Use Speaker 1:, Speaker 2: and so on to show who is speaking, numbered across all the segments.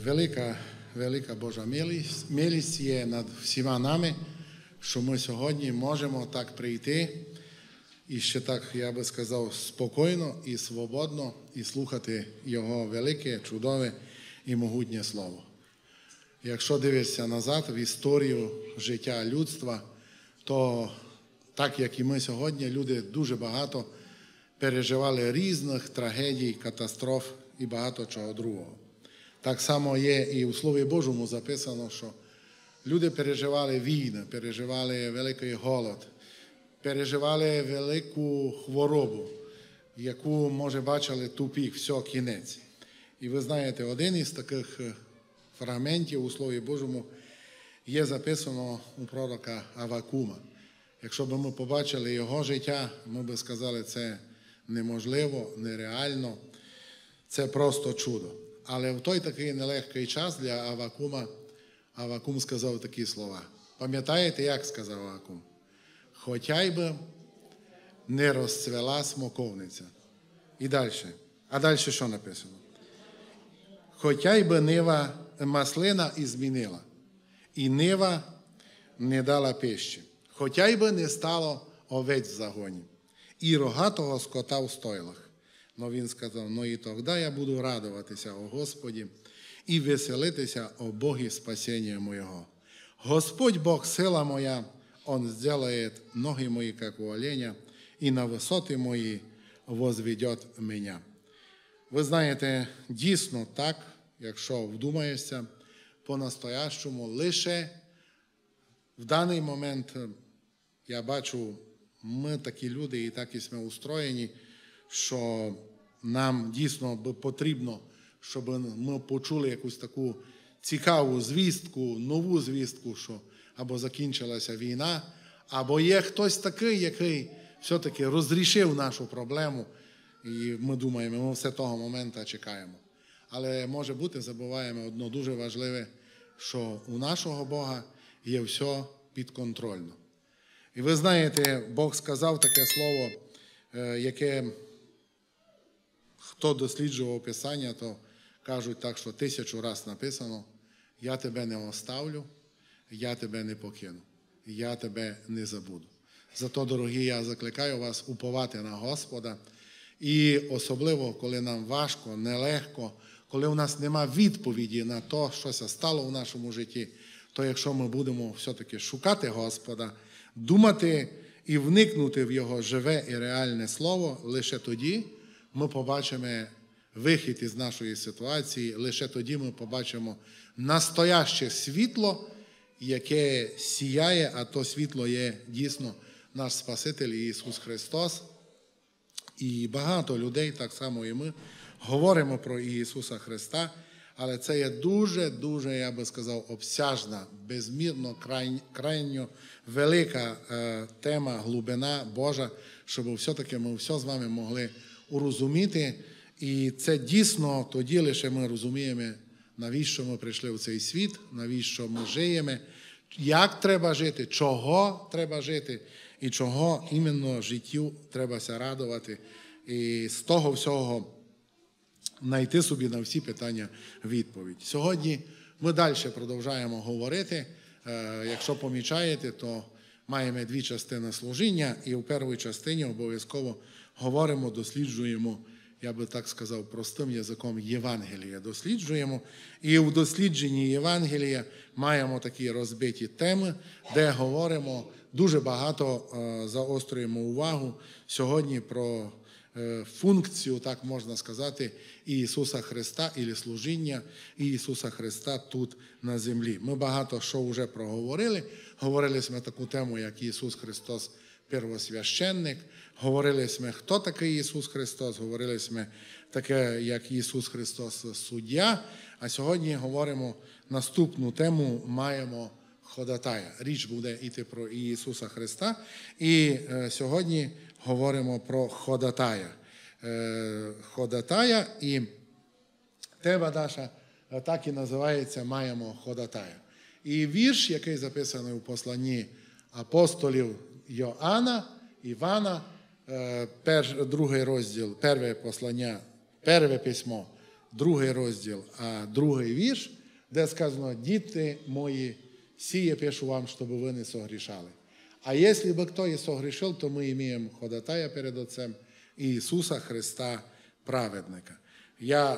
Speaker 1: велика Божа милість є над всіма нами, що ми сьогодні можемо так прийти і ще так, я би сказав, спокійно і свободно і слухати Його велике, чудове і могутнє Слово. Якщо дивишся назад в історію життя людства, то так, як і ми сьогодні, люди дуже багато переживали різних трагедій, катастроф і багато чого другого. Так само є і у Слові Божому записано, що люди переживали війни, переживали великий голод, переживали велику хворобу, яку, може, бачили тупік, все, кінець. І ви знаєте, один із таких фрагментів у Слові Божому є записано у пророка Авакума. Якщо б ми побачили його життя, ми б сказали, це неможливо, нереально, це просто чудо. Але в той такий нелегкий час для Авакума, Авакум сказав такі слова. Пам'ятаєте, як сказав Авакум? Хоча й би не розцвела смоковниця. І далі. А далі що написано? Хоча й би нива маслина і змінила, і нива не дала пищі. Хоча й би не стало овець в загоні, і рогатого скота в стойлах. Но він сказав, ну і тоді я буду радуватися о Господі і веселитися о Богі спасіння моєго. Господь Бог, сила моя, Он сделает ноги мої, як у оленя, і на висоти мої возведет мене. Ви знаєте, дійсно так, якщо вдумаєшся, по-настоящому лише в даний момент, я бачу, ми такі люди і так і ми устроєні, що нам дійсно потрібно, щоб ми почули якусь таку цікаву звістку, нову звістку, що або закінчилася війна, або є хтось такий, який все-таки розрішив нашу проблему, і ми думаємо, ми все того моменту чекаємо. Але, може бути, забуваємо одне дуже важливе, що у нашого Бога є все підконтрольно. І ви знаєте, Бог сказав таке слово, яке, хто досліджував Писання, то кажуть так, що 1000 разів написано, я тебе не оставлю, я тебе не покину, я тебе не забуду. Зато, дорогі, я закликаю вас уповати на Господа. І особливо, коли нам важко, нелегко, коли у нас нема відповіді на те, що стало в нашому житті, то якщо ми будемо все-таки шукати Господа, думати і вникнути в Його живе і реальне Слово, лише тоді ми побачимо вихід із нашої ситуації, лише тоді ми побачимо настояще світло, яке сіяє, а то світло є дійсно наш Спаситель Ісус Христос. І багато людей, так само і ми, говоримо про Ісуса Христа, але це є дуже, я би сказав, обсяжна, безмірно, крайньо велика тема, глибина Божа, щоб все-таки ми все з вами могли урозуміти. І це дійсно тоді лише ми розуміємо, навіщо ми прийшли в цей світ, навіщо ми живемо, як треба жити, чого треба жити і чого іменно життю требася радувати. І з того всього знайти собі на всі питання відповідь. Сьогодні ми далі продовжуємо говорити. Якщо помічаєте, то маємо 2 частини служіння, і в першій частині обов'язково говоримо, досліджуємо, я би так сказав, простим язиком Євангелія досліджуємо. І в дослідженні Євангелія маємо такі розбиті теми, де говоримо, дуже багато заострюємо увагу сьогодні про функцію, так можна сказати, Ісуса Христа, і служіння Ісуса Христа тут на землі. Ми багато що вже проговорили. Говорили ми таку тему, як Ісус Христос первосвященник, говорили ми, хто такий Ісус Христос, говорили ми таке, як Ісус Христос суддя, а сьогодні говоримо наступну тему, маємо ходатая. Річ буде йти про Ісуса Христа, і сьогодні говоримо про ходатая. Ходатая, і тема наша так і називається «Маємо ходатая». І вірш, який записаний у посланні апостолів Йоанна, Івана, 2 розділ, перше послання, перше письмо другий розділ, а другий вірш, де сказано: «Діти мої, сие пишу вам, щоб ви не согрішали. А якщо би хто і согрішив, то ми маємо ходатая перед Отцем Ісуса Христа, праведника». Я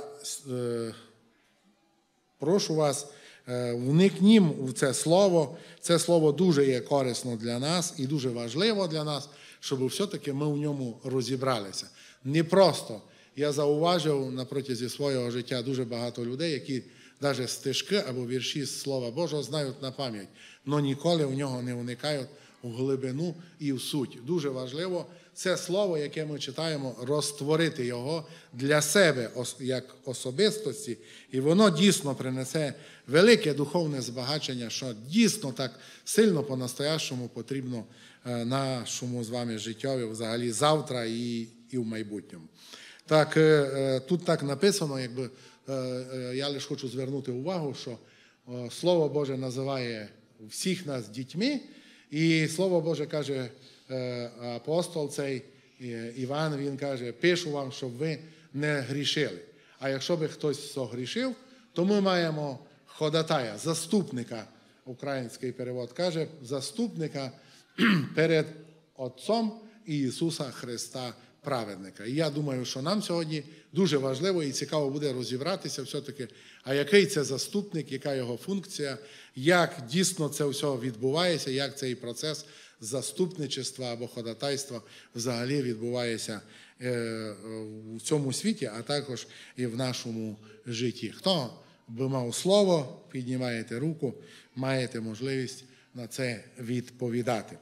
Speaker 1: прошу вас, вникнімо в це слово. Це слово дуже є корисно для нас і дуже важливо для нас, щоб все-таки ми в ньому розібралися. Не просто. Я зауважив на протязі свого життя дуже багато людей, які навіть стишки або вірші з Слова Божого знають на пам'ять, але ніколи в нього не вникають в глибину і в суть. Дуже важливо це слово, яке ми читаємо, розтворити його для себе як особистості, і воно дійсно принесе велике духовне збагачення, що дійсно так сильно по-настоящому потрібно нашому з вами життєві взагалі завтра і в майбутньому. Так, тут так написано, якби я лише хочу звернути увагу, що Слово Боже називає всіх нас дітьми, і Слово Боже каже, апостол цей Іван, він каже: пишу вам, щоб ви не грішили. А якщо би хтось согрішив, то ми маємо ходатая, заступника, український перевод каже, заступника перед Отцом Ісуса Христа, праведника. І я думаю, що нам сьогодні дуже важливо і цікаво буде розібратися все-таки, а який це заступник, яка його функція, як дійсно це все відбувається, як цей процес заступничества або ходатайства взагалі відбувається в цьому світі, а також і в нашому житті. Хто би мав слово, піднімаєте руку, маєте можливість на це відповідати.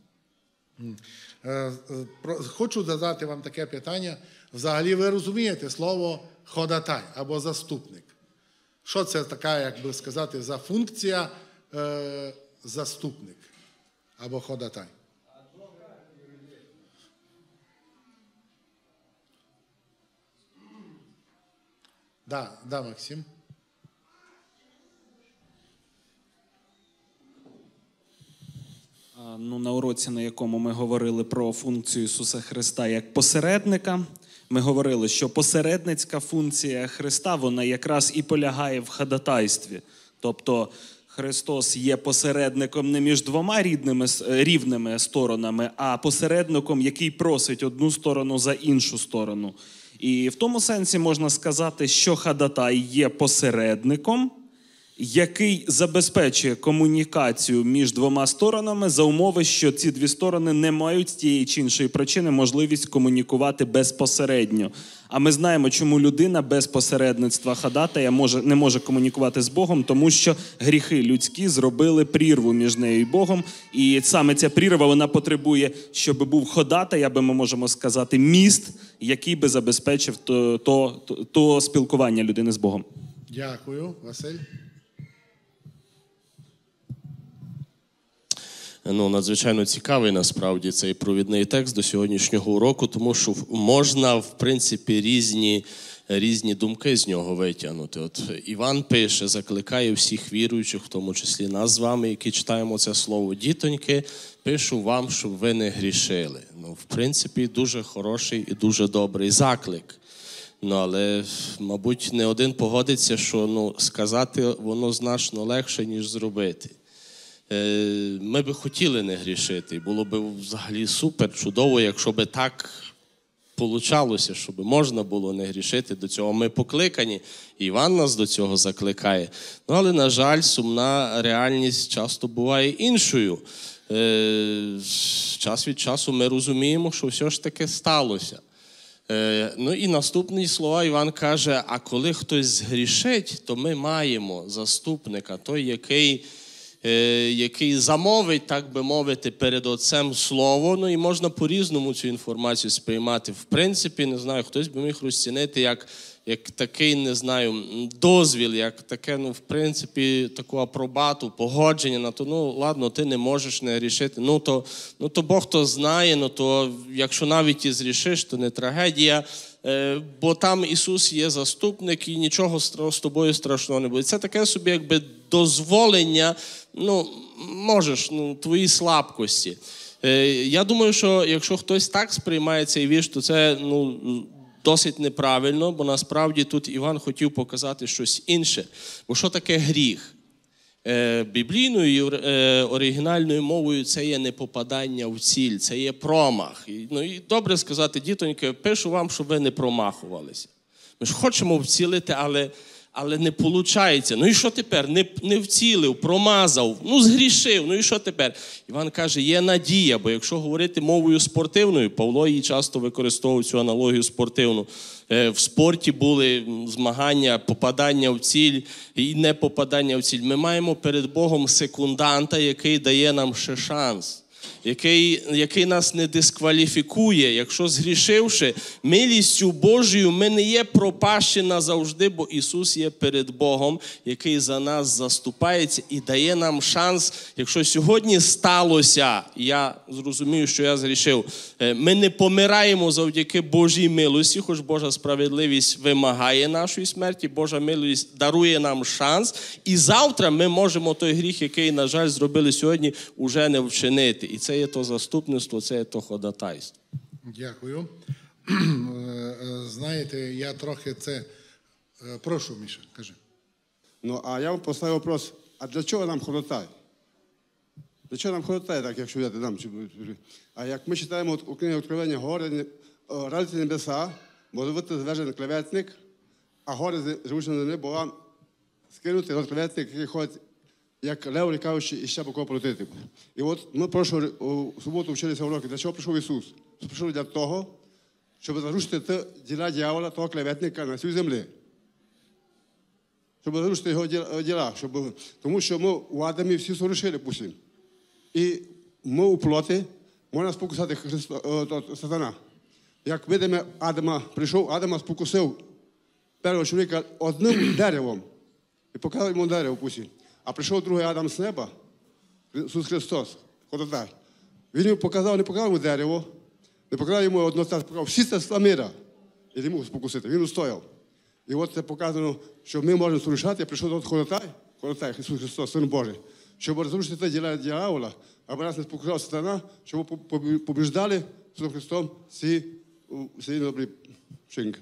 Speaker 1: Хочу задати вам таке питання. Взагалі ви розумієте слово ходатай або заступник? Що це така, як би сказати, за функція заступник або ходатай? Да, Максим.
Speaker 2: На уроці, на якому ми говорили про функцію Ісуса Христа як посередника, ми говорили, що посередницька функція Христа, вона якраз і полягає в ходатайстві. Тобто Христос є посередником не між двома рівними сторонами, а посередником, який просить одну сторону за іншу сторону. І в тому сенсі можна сказати, що ходатай є посередником, який забезпечує комунікацію між двома сторонами за умови, що ці дві сторони не мають з тієї чи іншої причини можливість комунікувати безпосередньо. А ми знаємо, чому людина без посередництва ходатая не може комунікувати з Богом, тому що гріхи людські зробили прірву між нею і Богом. І саме ця прірва, вона потребує, щоб був ходатай, або ми можемо сказати, міст, який би забезпечив то спілкування людини з Богом.
Speaker 1: Дякую. Василь?
Speaker 3: Надзвичайно цікавий, насправді, цей провідний текст до сьогоднішнього уроку, тому що можна, в принципі, різні думки з нього витягнути. От Іван пише, закликає всіх віруючих, в тому числі нас з вами, які читаємо це слово: дітоньки, пишу вам, щоб ви не грішили. В принципі, дуже хороший і дуже добрий заклик. Але, мабуть, не один погодиться, що сказати воно значно легше, ніж зробити. Ми би хотіли не грішити. Було б взагалі супер, чудово, якщо би так получалося, щоб можна було не грішити. До цього ми покликані. Іван нас до цього закликає. Але, на жаль, сумна реальність часто буває іншою. Час від часу ми розуміємо, що все ж таки сталося. І наступні слова Іван каже: а коли хтось згрішить, то ми маємо заступника, той, який замовить, так би мовити, перед Отцем Слово. І можна по-різному цю інформацію сприймати. В принципі, не знаю, хтось би міг розцінити як такий, не знаю, дозвіл, як таке, в принципі, таку апробату, погодження на то, ладно, ти не можеш не грішити. То Бог то знає, то якщо навіть і зрішиш, то не трагедія, бо там Ісус є заступник і нічого з тобою страшного не буде. Це таке собі, якби, дозволення, можеш, твої слабкості. Я думаю, що якщо хтось так сприймає цей вірш, то це, досить неправильно, бо насправді тут Іван хотів показати щось інше. Бо що таке гріх? Біблійною і оригінальною мовою це є непопадання в ціль, це є промах. І добре сказати, дітоньки, пишу вам, щоб ви не промахувалися. Ми ж хочемо вцілити, але не виходить. Ну і що тепер? Не вцілив, промазав, згрішив, і що тепер? Іван каже, є надія, бо якщо говорити мовою спортивною, Павло її часто використовував цю аналогію спортивну. В спорті були змагання, попадання в ціль і не попадання в ціль. Ми маємо перед Богом секунданта, який дає нам ще шанс. Який нас не дискваліфікує, якщо згрішивши, милістю Божою ми не є пропащі назавжди, бо Ісус є перед Богом, який за нас заступається і дає нам шанс, якщо сьогодні сталося, я зрозумію, що я згрішив, ми не помираємо завдяки Божій милості, хоч Божа справедливість вимагає нашої смерті, Божа милість дарує нам шанс, і завтра ми можемо той гріх, який, на жаль, зробили сьогодні, уже не вчинити. І це є то заступництво, це є то ходатайство.
Speaker 1: Дякую. Знаєте, я трохи це... Прошу, Міша, кажи.
Speaker 4: А я вам поставив вопрос, а для чого нам ходатай? Для чого нам ходатай, так, якщо взяти нам? А як ми читаємо у книгі Откровення, гори, радіться небеса, бо бути звержений клеветник, а гори, живучи на землі, бо вам скинути клеветник, який ходить як лев, лікаючи, і ще по кого полетити. І от ми у суботу вчилися уроки. Для чого прийшов Ісус? Прийшов для того, щоб зарушити діла дьявола, того клеветника на цій землі. Щоб зарушити його діла. Тому що ми у Адамі всі сорушили пусім. І ми у плоті можна спокусати сатана. Як видимо, Адама прийшов, Адама спокусив першого чоловіка одним деревом. І показав йому дерево пусім. А прийшов другий Адам з неба, Ісус Христос, ходатай. Він йому показав, не показав йому дерево, не показав йому одно царство, показав всі царства мира. І не мог спокусити, він устояв. І от це показано, що ми можемо сорушати, я прийшов до ходатай, Ісус Христос, Син Божий, щоб розрушити те діла дьявола, аби нас не спокушав сатана, щоб побіждали Ісусом Христом всі добрі вчинки.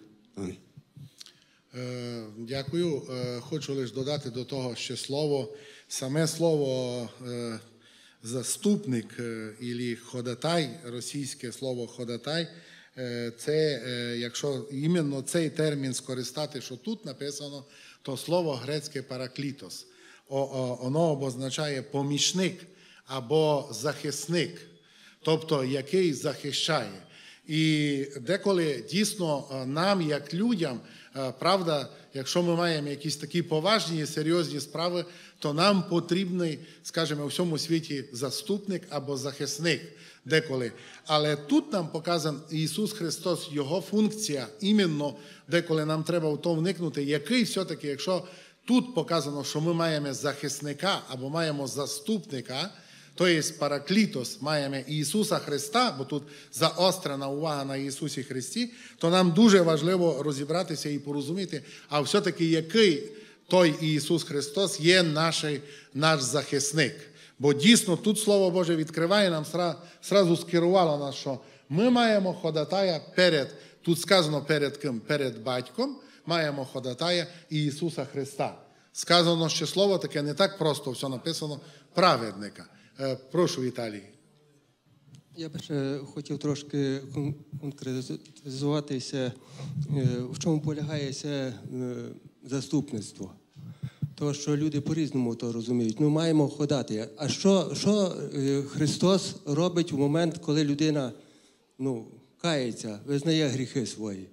Speaker 1: Дякую. Хочу лише додати до того ще слово. Саме слово заступник або ходатай, російське слово ходатай, це, якщо іменно цей термін скористати, що тут написано, то слово грецьке параклітос. Воно обозначає помічник або захисник, тобто який захищає. І деколи дійсно нам, як людям, правда, якщо ми маємо якісь такі поважні і серйозні справи, то нам потрібний, скажімо, у всьому світі заступник або захисник деколи. Але тут нам показан Ісус Христос, Його функція, іменно деколи нам треба в то вникнути, який все-таки, якщо тут показано, що ми маємо захисника або маємо заступника, то є параклітос, маємо Ісуса Христа, бо тут заострена увага на Ісусі Христі, то нам дуже важливо розібратися і порозуміти, а все-таки який той Ісус Христос є наш захисник. Бо дійсно тут Слово Боже відкриває нам, сразу скерувало нас, що ми маємо ходатая тут сказано перед ким? Перед Батьком, маємо ходатая Ісуса Христа. Сказано, що слово таке не так просто, все написано, праведника. Прошу, Віталій.
Speaker 5: Я б ще хотів трошки конкретизуватися, в чому полягає це заступництво. Тому що люди по-різному то розуміють. Маємо ходати. А що Христос робить в момент, коли людина кається, визнає гріхи свої?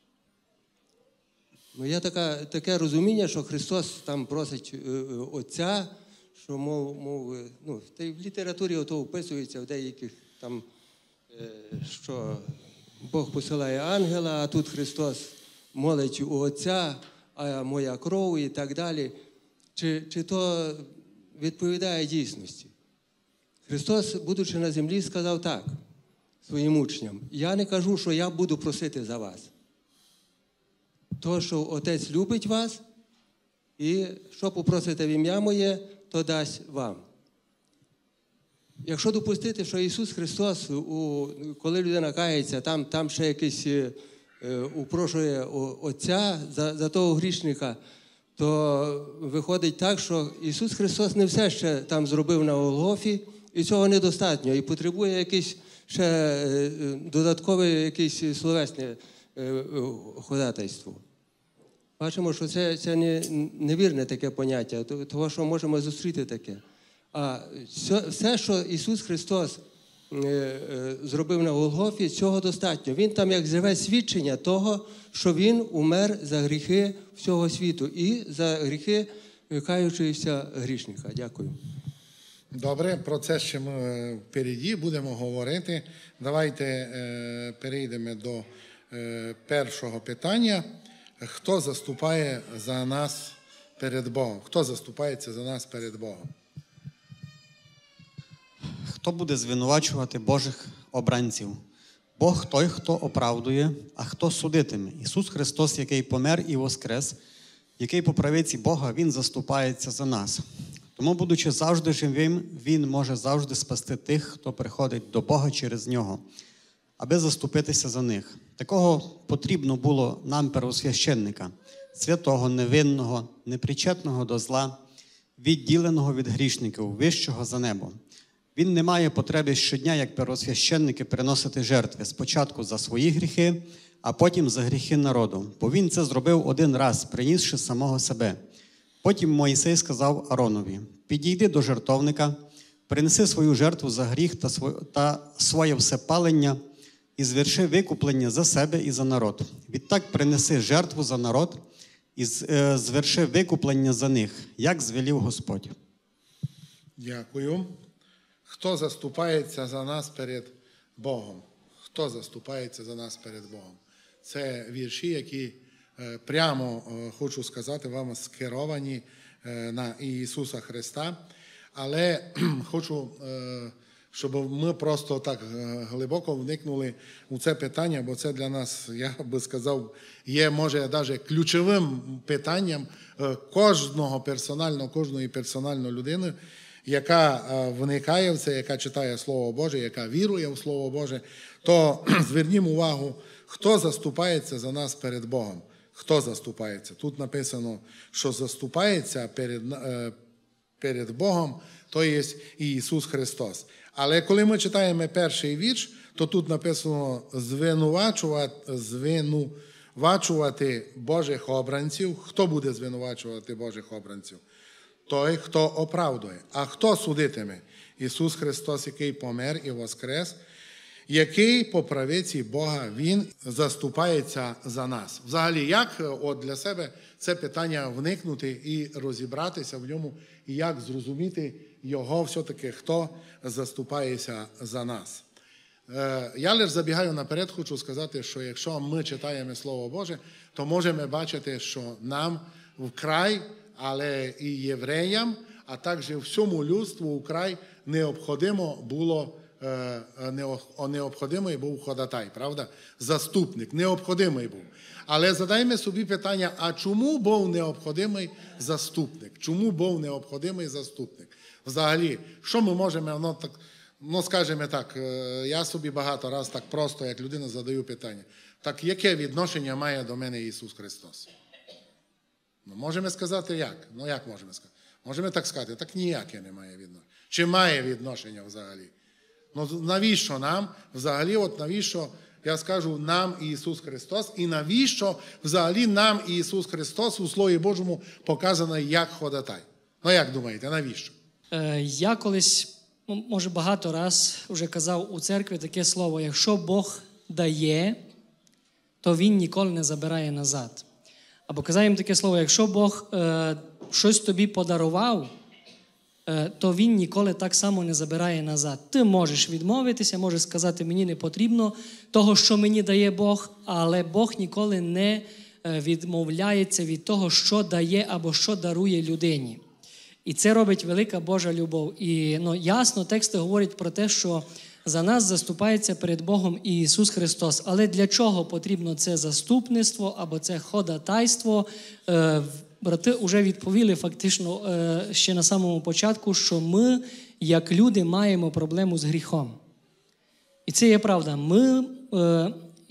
Speaker 5: Є таке розуміння, що Христос там просить Отця, що, в літературі ото вписується в деяких там, що Бог посилає ангела, а тут Христос молить у Отця, а моя кров і так далі. Чи то відповідає дійсності? Христос, будучи на землі, сказав так своїм учням: я не кажу, що я буду просити за вас. То, що Отець любить вас, і що попросите в ім'я моє, то дасть вам. Якщо допустити, що Ісус Христос, коли людина кається, там ще якийсь упрошує Отця за того грішника, то виходить так, що Ісус Христос не все ще там зробив на Голгофі, і цього недостатньо, і потребує якесь ще додаткове якесь словесне ходатайство. Бачимо, що це невірне таке поняття, того, що можемо зустріти таке. А все, що Ісус Христос зробив на Голгофі, цього достатньо. Він там як живе свідчення того, що Він умер за гріхи всього світу і за гріхи каючогося грішника. Дякую.
Speaker 1: Добре, про це ще ми впереді будемо говорити. Давайте перейдемо до першого питання. Хто заступає за нас перед Богом? Хто заступається за нас перед Богом?
Speaker 6: Хто буде звинувачувати Божих обранців? Бог той, хто оправдує, а хто судитиме. Ісус Христос, який помер і воскрес, який по правиці Бога, Він заступається за нас. Тому, будучи завжди живим, Він може завжди спасти тих, хто приходить до Бога через Нього, аби заступитися за них. Такого потрібно було нам первосвященника, святого, невинного, непричетного до зла, відділеного від грішників, вищого за небо. Він не має потреби щодня, як первосвященники, приносити жертви спочатку за свої гріхи, а потім за гріхи народу. Бо він це зробив один раз, принісши самого себе. Потім Мойсей сказав Аронові: «Підійди до жертовника, принеси свою жертву за гріх та своє всепалення і зверши викуплення за себе і за народ. Відтак принеси жертву за народ і зверши викуплення за них, як звелів Господь».
Speaker 1: Дякую. Хто заступається за нас перед Богом? Хто заступається за нас перед Богом? Це вірші, які прямо, хочу сказати вам, скеровані на Ісуса Христа. Але хочу, щоб ми просто так глибоко вникнули у це питання, бо це для нас, я би сказав, є, може, навіть ключовим питанням кожної персональної людини, яка вникає в це, яка читає Слово Боже, яка вірує в Слово Боже, то звернімо увагу, хто заступається за нас перед Богом. Хто заступається? Тут написано, що заступається перед Богом, то є Ісус Христос. Але коли ми читаємо перший вірш, то тут написано звинувачувати Божих обранців. Хто буде звинувачувати Божих обранців? Той, хто оправдує. А хто судитиме? Ісус Христос, який помер і воскрес, який по правиці Бога, Він заступається за нас. Взагалі, як для себе це питання вникнути і розібратися в ньому, і як зрозуміти його все-таки, хто заступається за нас. Я лише забігаю наперед, хочу сказати, що якщо ми читаємо Слово Боже, то можемо бачити, що нам вкрай, але і євреям, а також всьому людству вкрай необхідний був ходатай, правда? Заступник, необхідний був. Але задаймо собі питання, а чому був необхідний заступник? Чому був необхідний заступник? Взагалі, що ми можемо, скажімо так, я собі багато раз так просто, як людина, задаю питання. Так яке відношення має до мене Ісус Христос? Можемо сказати як? Як можемо сказати? Можемо так сказати, так ніяке немає відношення. Чи має відношення взагалі? Навіщо нам взагалі, навіщо, я скажу, нам Ісус Христос, і навіщо взагалі нам Ісус Христос у Слові Божому показаний як ходатай? Як думаєте, навіщо?
Speaker 7: Я колись, може багато раз вже казав у церкві таке слово: якщо Бог дає, то Він ніколи не забирає назад. Або казаємо таке слово: якщо Бог щось тобі подарував, то Він ніколи так само не забирає назад. Ти можеш відмовитися, можеш сказати, мені не потрібно того, що мені дає Бог, але Бог ніколи не відмовляється від того, що дає або що дарує людині. І це робить велика Божа любов. І ясно, тексти говорять про те, що за нас заступається перед Богом і Ісус Христос. Але для чого потрібно це заступництво або це ходатайство? Брати вже відповіли фактично ще на самому початку, що ми, як люди, маємо проблему з гріхом. І це є правда. Ми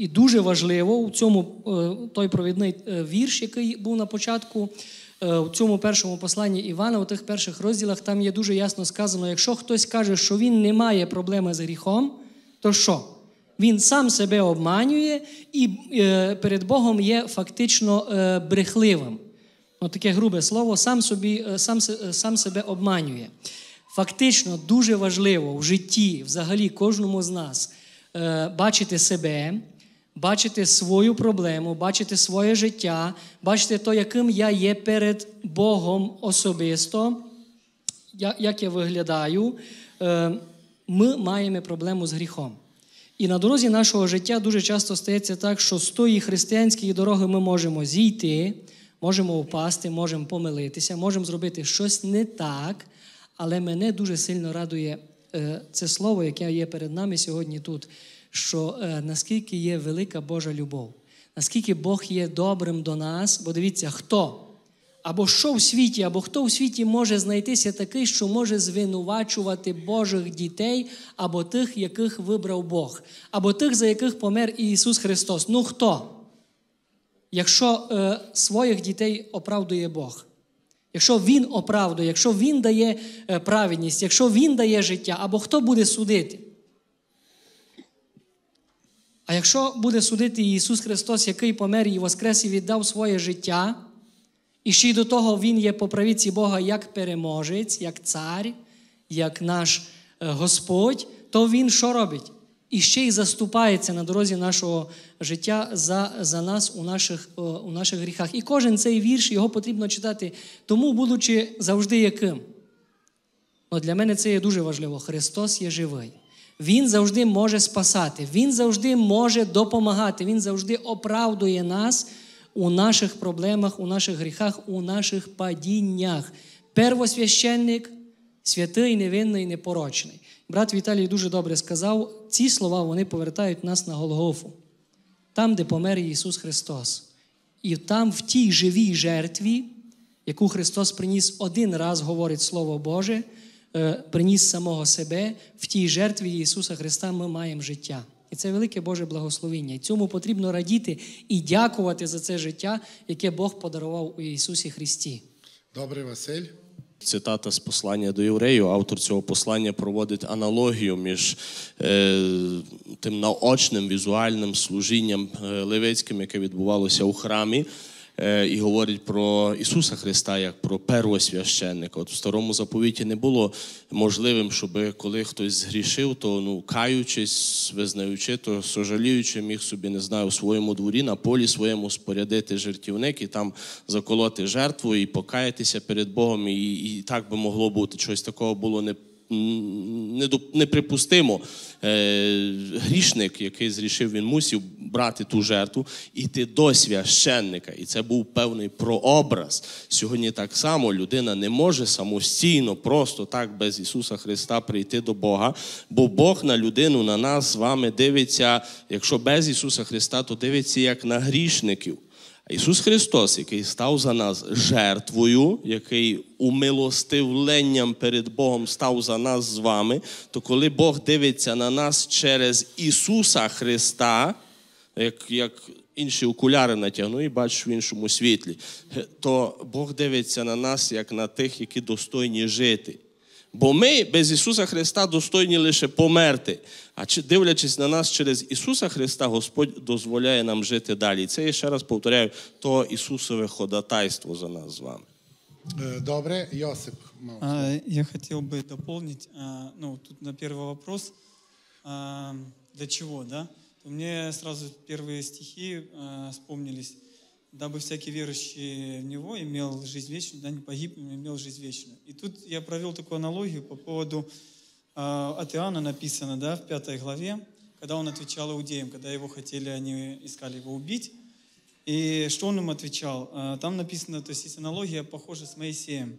Speaker 7: І дуже важливо у цьому той провідний вірш, який був на початку, у цьому першому посланні Івана, у тих перших розділах, там є дуже ясно сказано, якщо хтось каже, що він не має проблеми з гріхом, то що? Він сам себе обманює і перед Богом є фактично брехливим. Таке грубе слово, сам себе обманює. Фактично дуже важливо в житті, взагалі кожному з нас, бачити себе, бачити свою проблему, бачити своє життя, бачити то, яким я є перед Богом особисто, як я виглядаю. Ми маємо проблему з гріхом. І на дорозі нашого життя дуже часто стається так, що з тої християнської дороги ми можемо зійти, можемо впасти, можемо помилитися, можемо зробити щось не так, але мене дуже сильно радує це слово, яке є перед нами сьогодні тут, що наскільки є велика Божа любов, наскільки Бог є добрим до нас, бо дивіться, хто? Або що в світі, або хто в світі може знайтися такий, що може звинувачувати Божих дітей, або тих, яких вибрав Бог, або тих, за яких помер Ісус Христос. Ну хто? Якщо своїх дітей оправдує Бог, якщо Він оправдує, якщо Він дає праведність, якщо Він дає життя, або хто буде судити? А якщо буде судити Ісус Христос, який помер і воскрес і віддав своє життя, і ще й до того Він є по правиці Бога як переможець, як цар, як наш Господь, то Він що робить? І ще й заступається на дорозі нашого життя за нас у наших гріхах. І кожен цей вірш, його потрібно читати, тому будучи завжди яким. Для мене це є дуже важливо. Христос є живий. Він завжди може спасати, Він завжди може допомагати, Він завжди оправдує нас у наших проблемах, у наших гріхах, у наших падіннях. Первосвященник, святий, невинний, непорочний. Брат Віталій дуже добре сказав, ці слова, вони повертають нас на Голгофу. Там, де помер Ісус Христос. І там, в тій живій жертві, яку Христос приніс один раз, говорить Слово Боже, приніс самого себе, в тій жертві Ісуса Христа ми маємо життя. І це велике Боже благословіння. І цьому потрібно радіти і дякувати за це життя, яке Бог подарував у Ісусі Христі.
Speaker 1: Добре, Василь.
Speaker 3: Цитата з послання до євреїв. Автор цього послання проводить аналогію між тим наочним візуальним служінням левицьким, яке відбувалося у храмі, і говорить про Ісуса Христа як про первосвященника. От в Старому Заповіті не було можливим, щоб коли хтось згрішив, то каючись, визнаючи, то сожаліючи, міг собі, не знаю, у своєму дворі, на полі своєму спорядити жертівник і там заколоти жертву і покаятися перед Богом. І так би могло бути. Щось такого було неприпустимо. Грішник, який зрішив, він мусив брати ту жертву, іти до священника. І це був певний прообраз. Сьогодні так само людина не може самостійно, просто так, без Ісуса Христа прийти до Бога, бо Бог на людину, на нас з вами дивиться, якщо без Ісуса Христа, то дивиться як на грішників. А Ісус Христос, який став за нас жертвою, який умилостивленням перед Богом став за нас з вами, то коли Бог дивиться на нас через Ісуса Христа, як інші окуляри натягну і бачиш в іншому світлі, то Бог дивиться на нас як на тих, які достойні жити. Бо ми без Ісуса Христа достойні лише померти. А дивлячись на нас через Ісуса Христа, Господь дозволяє нам жити далі. І це, я ще раз повторяю, то Ісусове ходатайство за нас з вами.
Speaker 1: Добре, Йосип.
Speaker 6: Я хотел бы дополнить, тут на первый вопрос, для чего, да? Мне сразу первые стихи вспомнились. Дабы всякий верующий в Него имел жизнь вечную, да, не погиб, но имел жизнь вечную. И тут я провел такую аналогию по поводу от Иоанна написано, да, в 5 главе, когда он отвечал иудеям, когда его хотели, они искали его убить. И что он им отвечал? Там написано, то есть аналогия похожа с Моисеем.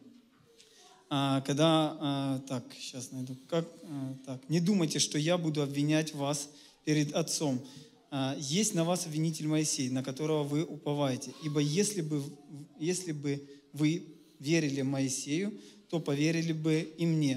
Speaker 6: Сейчас найду. Не думайте, что я буду обвинять вас перед Отцом. Есть на вас обвинитель Моисей, на которого вы уповаете. Ибо если бы вы верили Моисею, то поверили бы и мне,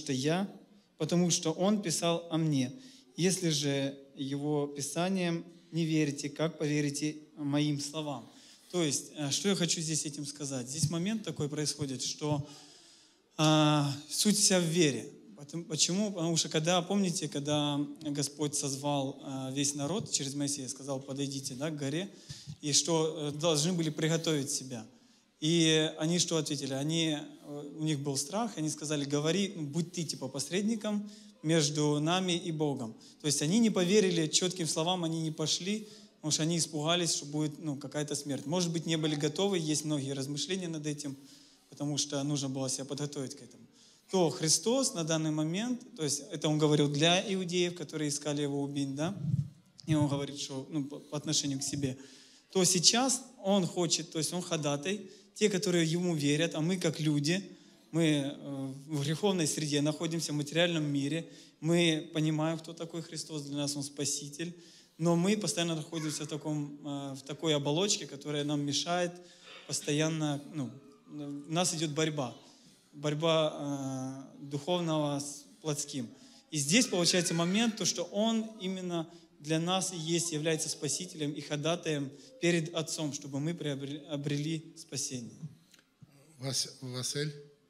Speaker 6: потому что он писал о мне. Если же его писанием
Speaker 8: не верите, как поверите моим словам? То есть, что я хочу здесь этим сказать? Здесь момент такой происходит, что суть вся в вере. Почему? Потому что, помните, когда Господь созвал весь народ через Моисея, сказал, подойдите, да, к горе, и что должны были приготовить себя. И они что ответили? У них был страх, они сказали, говори, будь ты типа посредником между нами и Богом. То есть они не поверили четким словам, они не пошли, потому что они испугались, что будет какая-то смерть. Может быть, не были готовы, есть многие размышления над этим, потому что нужно было себя подготовить к этому. То Христос на данный момент, то есть это Он говорил для иудеев, которые искали Его убить, да, и Он говорит, что по отношению к себе, то сейчас Он хочет, то есть Он ходатай, те, которые Ему верят, а мы как люди, мы в греховной среде находимся, в материальном мире, мы понимаем, кто такой Христос, для нас Он Спаситель, но мы постоянно находимся в такой оболочке, которая нам мешает постоянно, у нас идет борьба духовного с плотским. И здесь получается момент, то, что Он именно для нас и есть, является Спасителем и ходатаем перед Отцом, чтобы мы обрели спасение.
Speaker 1: Василь?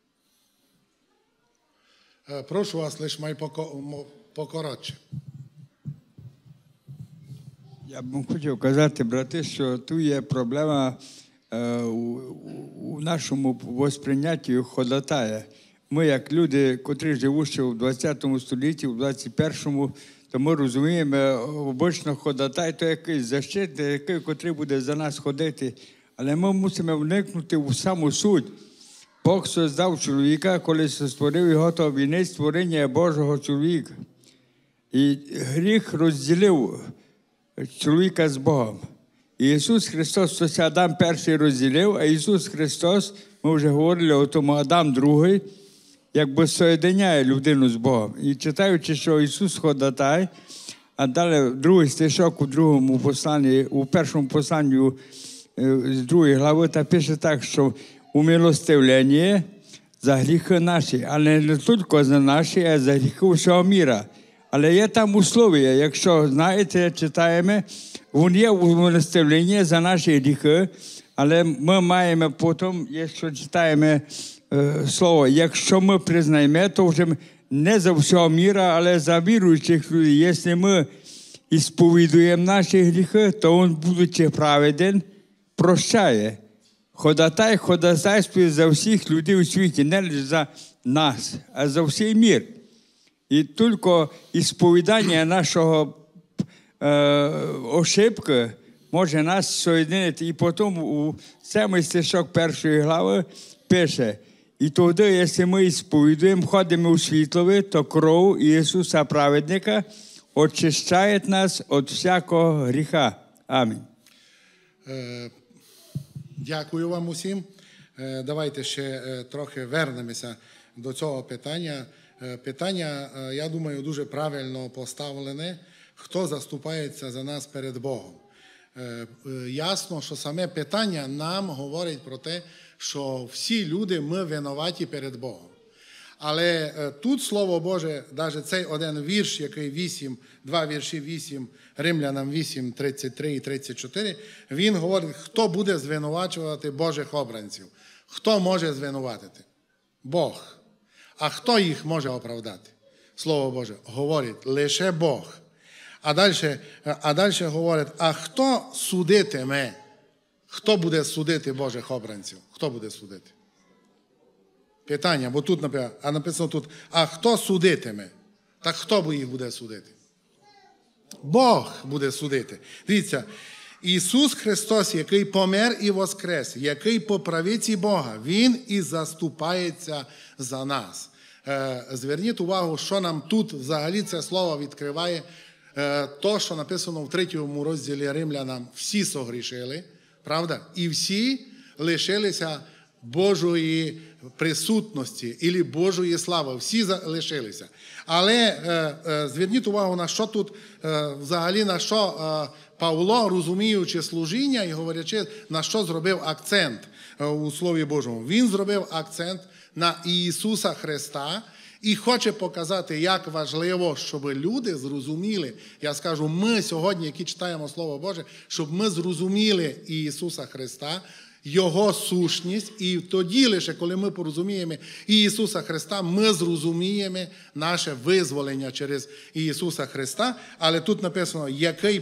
Speaker 1: Прошу вас лише май покоротше.
Speaker 9: Я б хотів казати, брати, що тут є проблема у нашому восприйнятті ходатая. Ми, як люди, котрі живуть ще в 20 столітті, в 21-му, то ми розуміємо, обично ходатай – то якийсь защит, котрий буде за нас ходити. Але ми мусимо вникнути в саму суть. Бог создав чоловіка, коли створив його, то вінець створення Божого чоловіка. І гріх розділив чоловіка з Богом. І Ісус Христос, то це Адам перший розділив, а Ісус Христос, ми вже говорили о тому, Адам другий, якби соєдиняє людину з Богом. І читаючи, що Ісус ходатай, а далі другий стишок у першому посланні з другої глави, та пише так, що умилостивлення за гріхи наші, але не тільки за наші, а за гріхи всього міра. Але є там условия, якщо, знаєте, читаємо, він є умилостивлення за наші гріхи, але ми маємо потім, якщо читаємо слово, якщо ми признаємо, то вже не за всього міра, але за віруючих людей. Якщо ми ісповідуємо наші гріхи, то він, будучи праведен, прощає. Ходатайствує за всіх людей у світі, не лише за нас, а за всій мір. І тільки ісповідання нашого ошибки може нас соєдинити. І потім у 7 стишок першої глави пише, і тоді, якщо ми ісповідуємо, ходимо у світлові, то кров Ісуса праведника очищає нас від всякого гріха. Амінь.
Speaker 1: Дякую вам усім. Давайте ще трохи вернемося до цього питання. Питання, я думаю, дуже правильно поставлене. Хто заступається за нас перед Богом? Ясно, що саме питання нам говорить про те, що всі люди, ми винуваті перед Богом. Але тут Слово Боже, навіть цей один вірш, який 2 вірші 8, Римлянам 8, 33 і 34, він говорить, хто буде звинувачувати Божих обранців. Хто може звинуватити? Бог. А хто їх може оправдати? Слово Боже говорить, лише Бог. А далі говорить, а хто судитиме? Хто буде судити Божих обранців? Хто буде судити? Питання, бо тут написано тут, а хто судитиме? Так хто їх буде судити? Бог буде судити. Дивіться, Ісус Христос, який помер і воскрес, який по правиці Бога, Він і заступається за нас. Зверніть увагу, що нам тут взагалі це слово відкриває. То, що написано в 3 розділі Римлянам, всі согрішили, правда? І всі лишилися Божої присутності, або Божої слави. Всі лишилися. Але зверніть увагу, на що тут, взагалі, на що Павло, розуміючи служіння і говорячи, на що зробив акцент у Слові Божому. Він зробив акцент на Ісуса Христа І хоче показати, як важливо, щоб люди зрозуміли, я скажу, ми сьогодні, які читаємо Слово Боже, щоб ми зрозуміли Ісуса Христа, Його сущність, і тоді лише, коли ми порозуміємо Ісуса Христа, ми зрозуміємо наше визволення через Ісуса Христа, але тут написано, який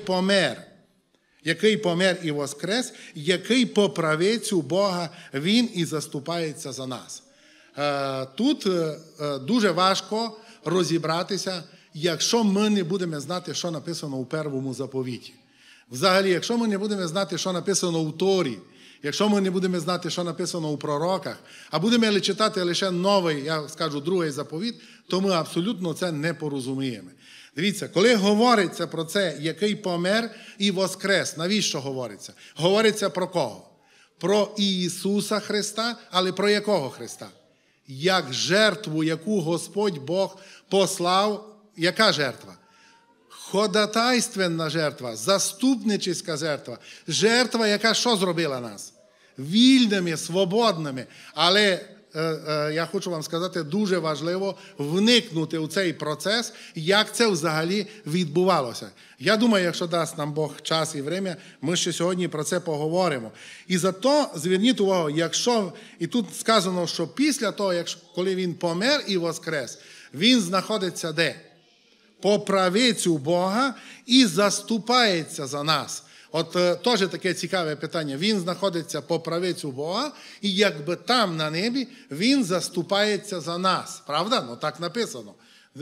Speaker 1: помер і воскрес, який по правицю Бога Він і заступається за нас. Тут дуже важко розібратися, якщо ми не будемо знати, що написано у першому заповіті. Взагалі, якщо ми не будемо знати, що написано у Торі, якщо ми не будемо знати, що написано у пророках, а будемо читати лише новий, я скажу, другий заповіт, то ми абсолютно це не порозуміємо. Дивіться, коли говориться про це, який помер і воскрес, навіщо говориться? Говориться про кого? Про Ісуса Христа, але про якого Христа? Як жертву, яку Господь Бог послав, яка жертва? Ходатайственна жертва, заступничська жертва. Жертва, яка що зробила нас? Вільними, свободними. Але я хочу вам сказати, дуже важливо вникнути у цей процес, як це взагалі відбувалося. Я думаю, якщо дасть нам Бог час і время, ми ще сьогодні про це поговоримо. І зато зверніть увагу, якщо, і тут сказано, що після того, коли він помер і воскрес, він знаходиться де? По правицю Бога і заступається за нас. От теж таке цікаве питання. Він знаходиться по правицю Бога, і якби там на небі він заступається за нас. Правда? Ну так написано.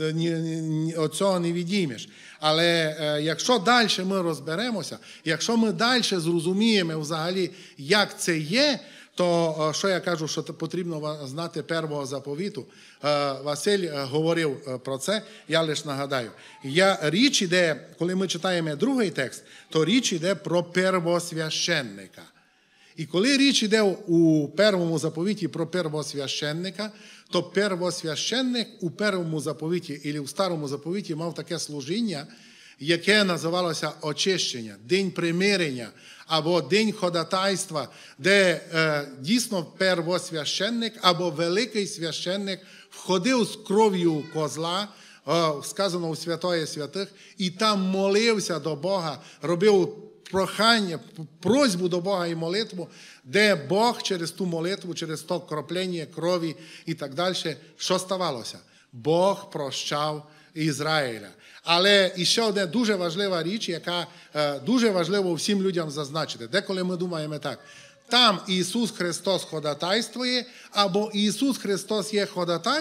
Speaker 1: От цього не відіймеш. Але якщо далі ми розберемося, якщо ми далі зрозуміємо взагалі, як це є, то що я кажу, що потрібно знати першого заповіту. Василь говорив про це, я лише нагадаю. Річ іде, коли ми читаємо другий текст, то річ іде про первосвященника. І коли річ іде у першому заповіті про первосвященника, то первосвященник у першому заповіті або в старому заповіті мав таке служіння, яке називалося очищення, день примирення або день ходатайства, де дійсно первосвященник або великий священник входив з кров'ю козла, сказано у Святої Святих, і там молився до Бога, робив прохання, просьбу до Бога і молитву, де Бог через ту молитву, через то кроплення крові і так далі, що ставалося? Бог прощав Ізраїля. Але ще одна дуже важлива річ, яка дуже важливо всім людям зазначити. Деколи ми думаємо так, там Ісус Христос ходатайствує, або Ісус Христос є ходатай,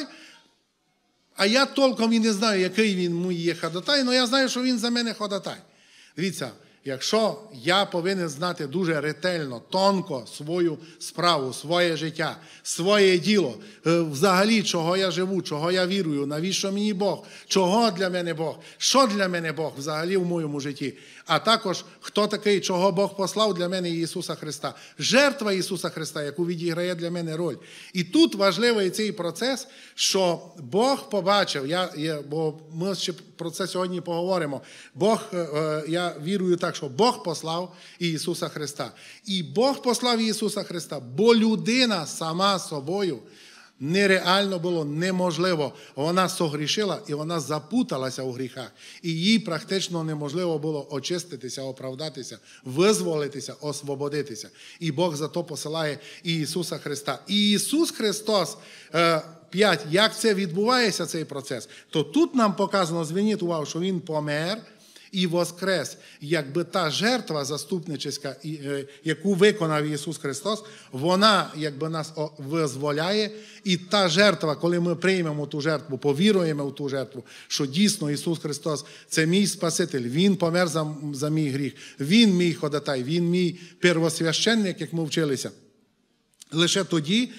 Speaker 1: а я толком і не знаю, який Він є ходатай, але я знаю, що Він за мене ходатай. Дивіться, якщо я повинен знати дуже ретельно, тонко свою справу, своє життя, своє діло, взагалі, чого я живу, чого я вірую, навіщо мені Бог, чого для мене Бог, що для мене Бог взагалі в моєму житті, а також хто такий, чого Бог послав для мене Ісуса Христа. Жертва Ісуса Христа, яку відіграє для мене роль. І тут важливий цей процес, що Бог побачив, бо ми ще про це сьогодні поговоримо, я вірую так, що Бог послав Ісуса Христа. І Бог послав Ісуса Христа, бо людина сама собою нереально було, неможливо. Вона согрішила і вона запуталася у гріхах. І їй практично неможливо було очиститися, оправдатися, визволитися, освободитися. І Бог за то посилає Ісуса Христа. І Ісус Христос, 5, як це відбувається, цей процес, то тут нам показано, зверніть увагу, що Він помер і воскрес, якби та жертва заступничська, яку виконав Ісус Христос, вона якби нас визволяє, і та жертва, коли ми приймемо ту жертву, повіруємо в ту жертву, що дійсно Ісус Христос – це мій Спаситель, Він помер за мій гріх, Він мій ходатай, Він мій первосвященник, як ми вчилися. Лише тоді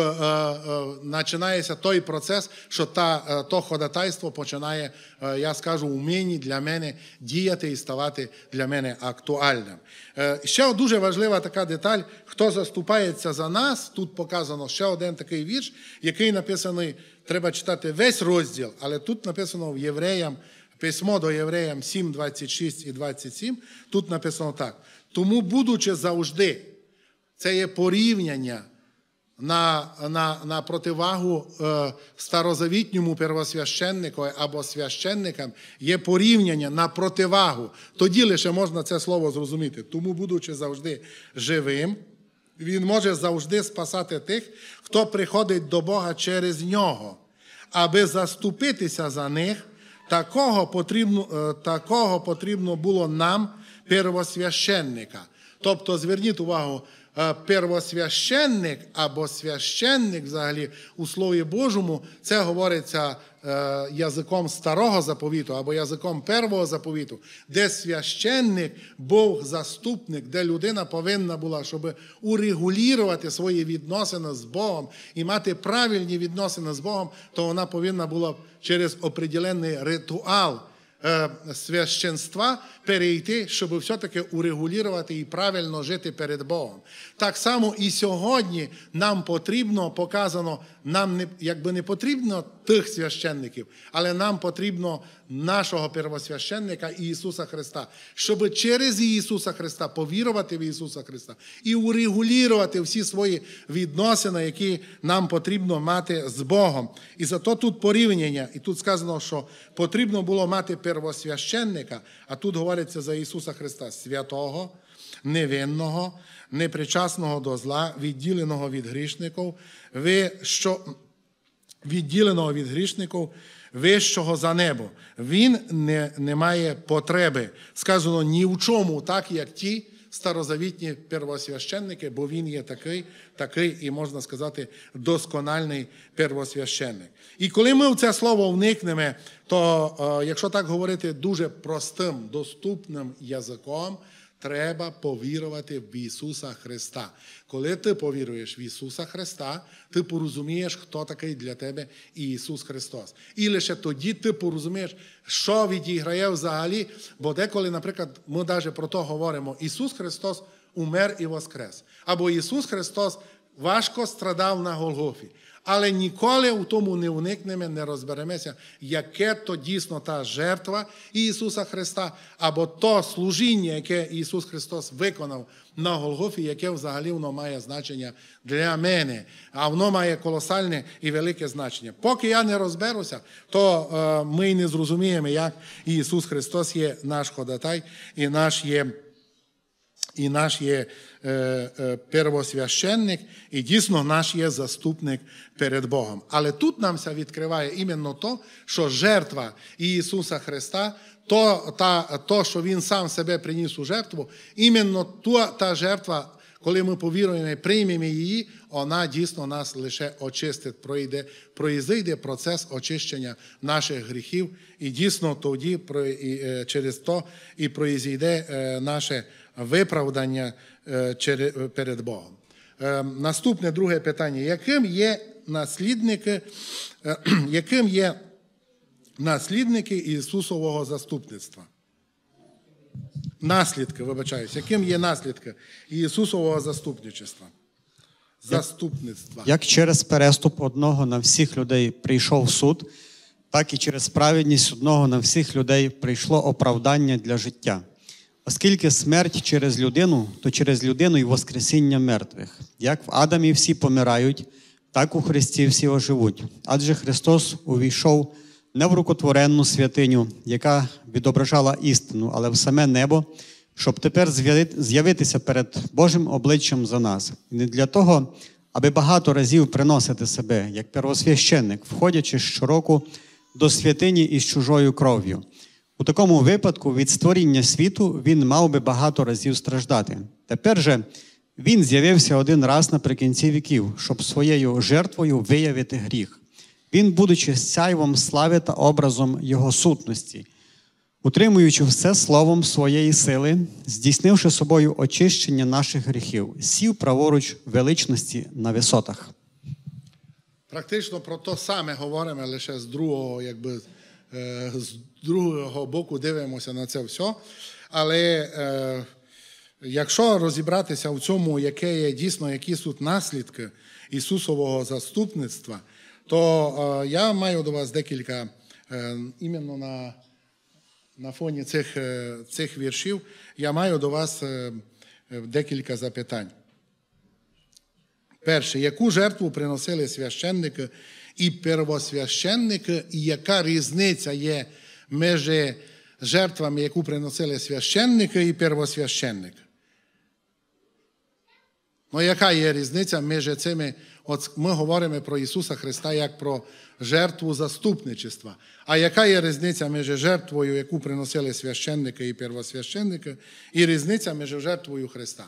Speaker 1: починається той процес, що то ходатайство починає, я скажу, у мені для мене діяти і ставати для мене актуальним. Ще дуже важлива така деталь, хто заступається за нас, тут показано ще один такий вірш, який написаний, треба читати весь розділ, але тут написано в Євреям, письмо до Євреям 7, 26 і 27, тут написано так. Тому, будучи завжди, це є порівняння на противагу старозавітньому первосвященнику або священникам є порівняння на противагу. Тоді лише можна це слово зрозуміти. Тому, будучи завжди живим, він може завжди спасати тих, хто приходить до Бога через нього. Аби заступитися за них, такого потрібно було нам, первосвященника. Тобто, зверніть увагу, первосвященник або священник взагалі у Слові Божому, це говориться язиком старого заповіту або язиком первого заповіту, де священник був заступник, де людина повинна була, щоб урегулювати свої відносини з Богом і мати правильні відносини з Богом, то вона повинна була через определений ритуал священства перейти, щоб все-таки урегулювати і правильно жити перед Богом. Так само і сьогодні нам потрібно, показано, нам не потрібно тих священників, але нам потрібно нашого первосвященника Ісуса Христа, щоб через Ісуса Христа повірувати в Ісуса Христа і урегулювати всі свої відносини, які нам потрібно мати з Богом. І зато тут порівняння, і тут сказано, що потрібно було мати первосвященника, а тут говориться за Ісуса Христа, святого, невинного, непричасного до зла, відділеного від грішників, вищого за небо. Він не має потреби, сказано, ні в чому, так як ті старозавітні первосвященники, бо він є такий і, можна сказати, доскональний первосвященник. І коли ми в це слово вникнемо, то, якщо так говорити дуже простим, доступним язиком, треба повірувати в Ісуса Христа. Коли ти повіруєш в Ісуса Христа, ти порозумієш, хто такий для тебе Ісус Христос. І лише тоді ти порозумієш, що відіграє взагалі, бо деколи, наприклад, ми навіть про то говоримо, Ісус Христос умер і воскрес. Або Ісус Христос важко страдав на Голгофі. Але ніколи у тому не уникнемо, не розберемося, яке то дійсно та жертва Ісуса Христа, або то служіння, яке Ісус Христос виконав на Голгофі, яке взагалі воно має значення для мене. А воно має колосальне і велике значення. Поки я не розберуся, то ми не зрозуміємо, як Ісус Христос є наш ходатай і наш є первосвященник, і дійсно наш є заступник перед Богом. Але тут нам це відкриває іменно то, що жертва Ісуса Христа, то, що Він сам себе приніс у жертву, іменно та жертва, коли ми повіруємо і приймемо її, вона дійсно нас лише очистить, пройде процес очищення наших гріхів, і дійсно тоді через то і пройде наше виправдання перед Богом. Наступне друге питання. Яким є наслідники Ісусового заступництва? Яким є наслідки Ісусового заступничества?
Speaker 6: Як через переступ одного на всіх людей прийшов суд, так і через праведність одного на всіх людей прийшло оправдання для життя. Оскільки смерть через людину, то через людину й воскресіння мертвих. Як в Адамі всі помирають, так у Христі всі оживуть. Адже Христос увійшов не в рукотворенну святиню, яка відображала істину, але в саме небо, щоб тепер з'явитися перед Божим обличчям за нас. І не для того, аби багато разів приносити себе, як первосвященник, входячи щороку до святині із чужою кров'ю. У такому випадку від створіння світу він мав би багато разів страждати. Тепер же він з'явився один раз наприкінці віків, щоб своєю жертвою виявити гріх. Він, будучи сяйвом слави та образом його сутності, утримуючи все словом своєї сили, здійснивши собою очищення наших гріхів, сів праворуч величності на висотах.
Speaker 1: Практично про те саме говоримо, лише з другого боку дивимося на це все. Але якщо розібратися в цьому, які тут наслідки Ісусового заступництва, то я маю до вас декілька, іменно на фоні цих віршів, я маю до вас декілька запитань. Перше, яку жертву приносили священники і первосвященники, і яка різниця є між жертвами, яку приносили священники і первосвященники? Ну, яка є різниця між цими? От ми говоримо про Ісуса Христа як про жертву заступничества. А яка є різниця між жертвою, яку приносили священники і первосвященники, і різниця між жертвою Христа?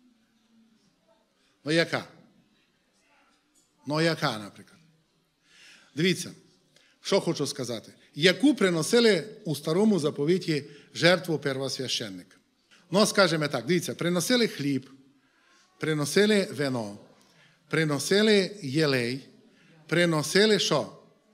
Speaker 1: Ну, яка? Ну, яка, наприклад? Дивіться, що хочу сказати. Яку приносили у Старому Заповіті жертву первосвященника? Ну, скажімо так, дивіться, приносили хліб, приносили вино, приносили єлей, приносили що?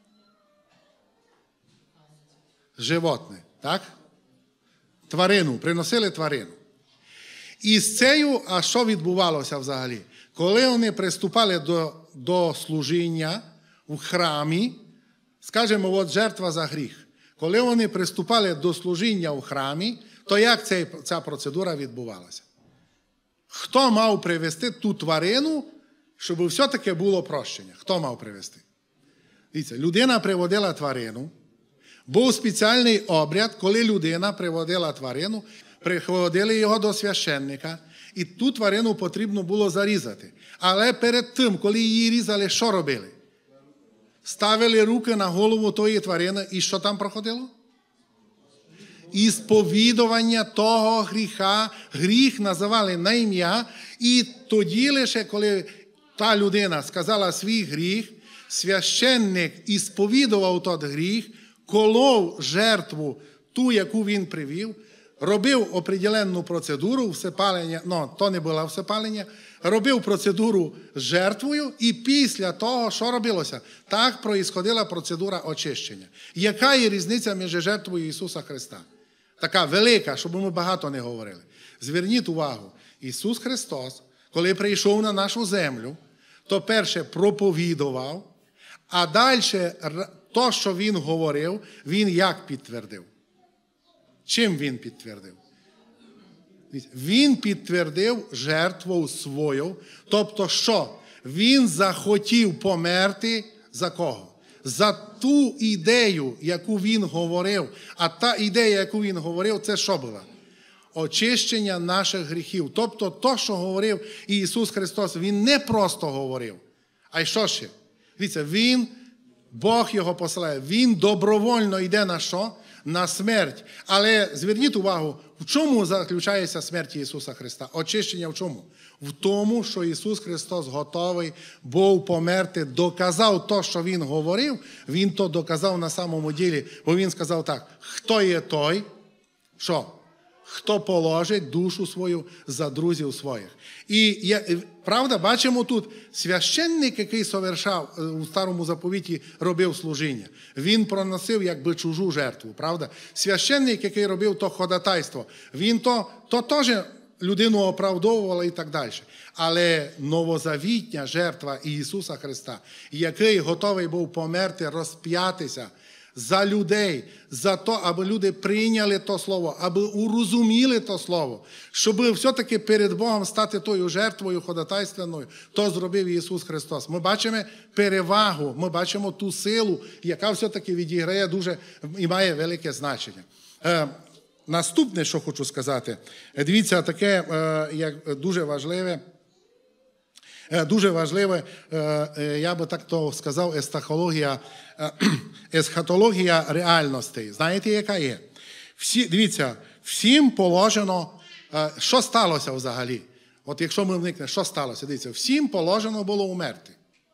Speaker 1: Животне, так? Тварину, приносили тварину. І з цією, а що відбувалося взагалі? Коли вони приступали до служіння в храмі, скажімо, от жертва за гріх. Коли вони приступали до служіння в храмі, то як ця процедура відбувалася? Хто мав привести ту тварину, щоб все-таки було прощення? Хто мав привести? Дивіться, людина приводила тварину, був спеціальний обряд, коли людина приводила тварину, приводили його до священника, і ту тварину потрібно було зарізати. Але перед тим, коли її різали, що робили? Ставили руки на голову тої тварини, і що там проходило? І сповідування того гріха, гріх називали на ім'я, і тоді лише, коли та людина сказала свій гріх, священник і сповідував той гріх, колов жертву, ту, яку він привів, робив определенну процедуру всепалення, ну, то не було всепалення, робив процедуру з жертвою, і після того, що робилося? Так проїсходила процедура очищення. Яка є різниця між жертвою Ісуса Христа? Така велика, щоб ми багато не говорили. Зверніть увагу, Ісус Христос, коли прийшов на нашу землю, то перше проповідував, а далі то, що Він говорив, Він як підтвердив? Чим Він підтвердив? Він підтвердив жертву свою, тобто що? Він захотів померти за кого? За ту ідею, яку Він говорив. А та ідея, яку Він говорив, це що було? Очищення наших гріхів. Тобто то, що говорив Ісус Христос, Він не просто говорив. А й що ще? Дивіться, Він, Бог Його посилає, Він добровольно йде на що? На смерть. Але зверніть увагу, в чому заключається смерть Ісуса Христа? Очищення в чому? В тому, що Ісус Христос готовий був померти, доказав то, що Він говорив, Він то доказав на самому ділі, бо Він сказав так, хто є той, що? Хто положить душу свою за друзів своїх. І, правда, бачимо тут, священник, який совершав у Старому Заповіті, робив служіння. Він проносив якби чужу жертву, правда? Священник, який робив то ходатайство, він то теж людину оправдовував і так далі. Але новозавітня жертва Ісуса Христа, який готовий був померти, розп'ятися, за людей, за то, аби люди прийняли то слово, аби урозуміли то слово, щоб все-таки перед Богом стати тою жертвою ходатайственною, то зробив Ісус Христос. Ми бачимо перевагу, ми бачимо ту силу, яка все-таки відіграє дуже і має велике значення. Наступне, що хочу сказати, дивіться, таке як дуже важливе, я би так то сказав, есхатологія реальностей. Знаєте, яка є? Дивіться, всім положено, що сталося взагалі? От якщо ми вникнемо, що сталося? Дивіться, всім положено було умерти.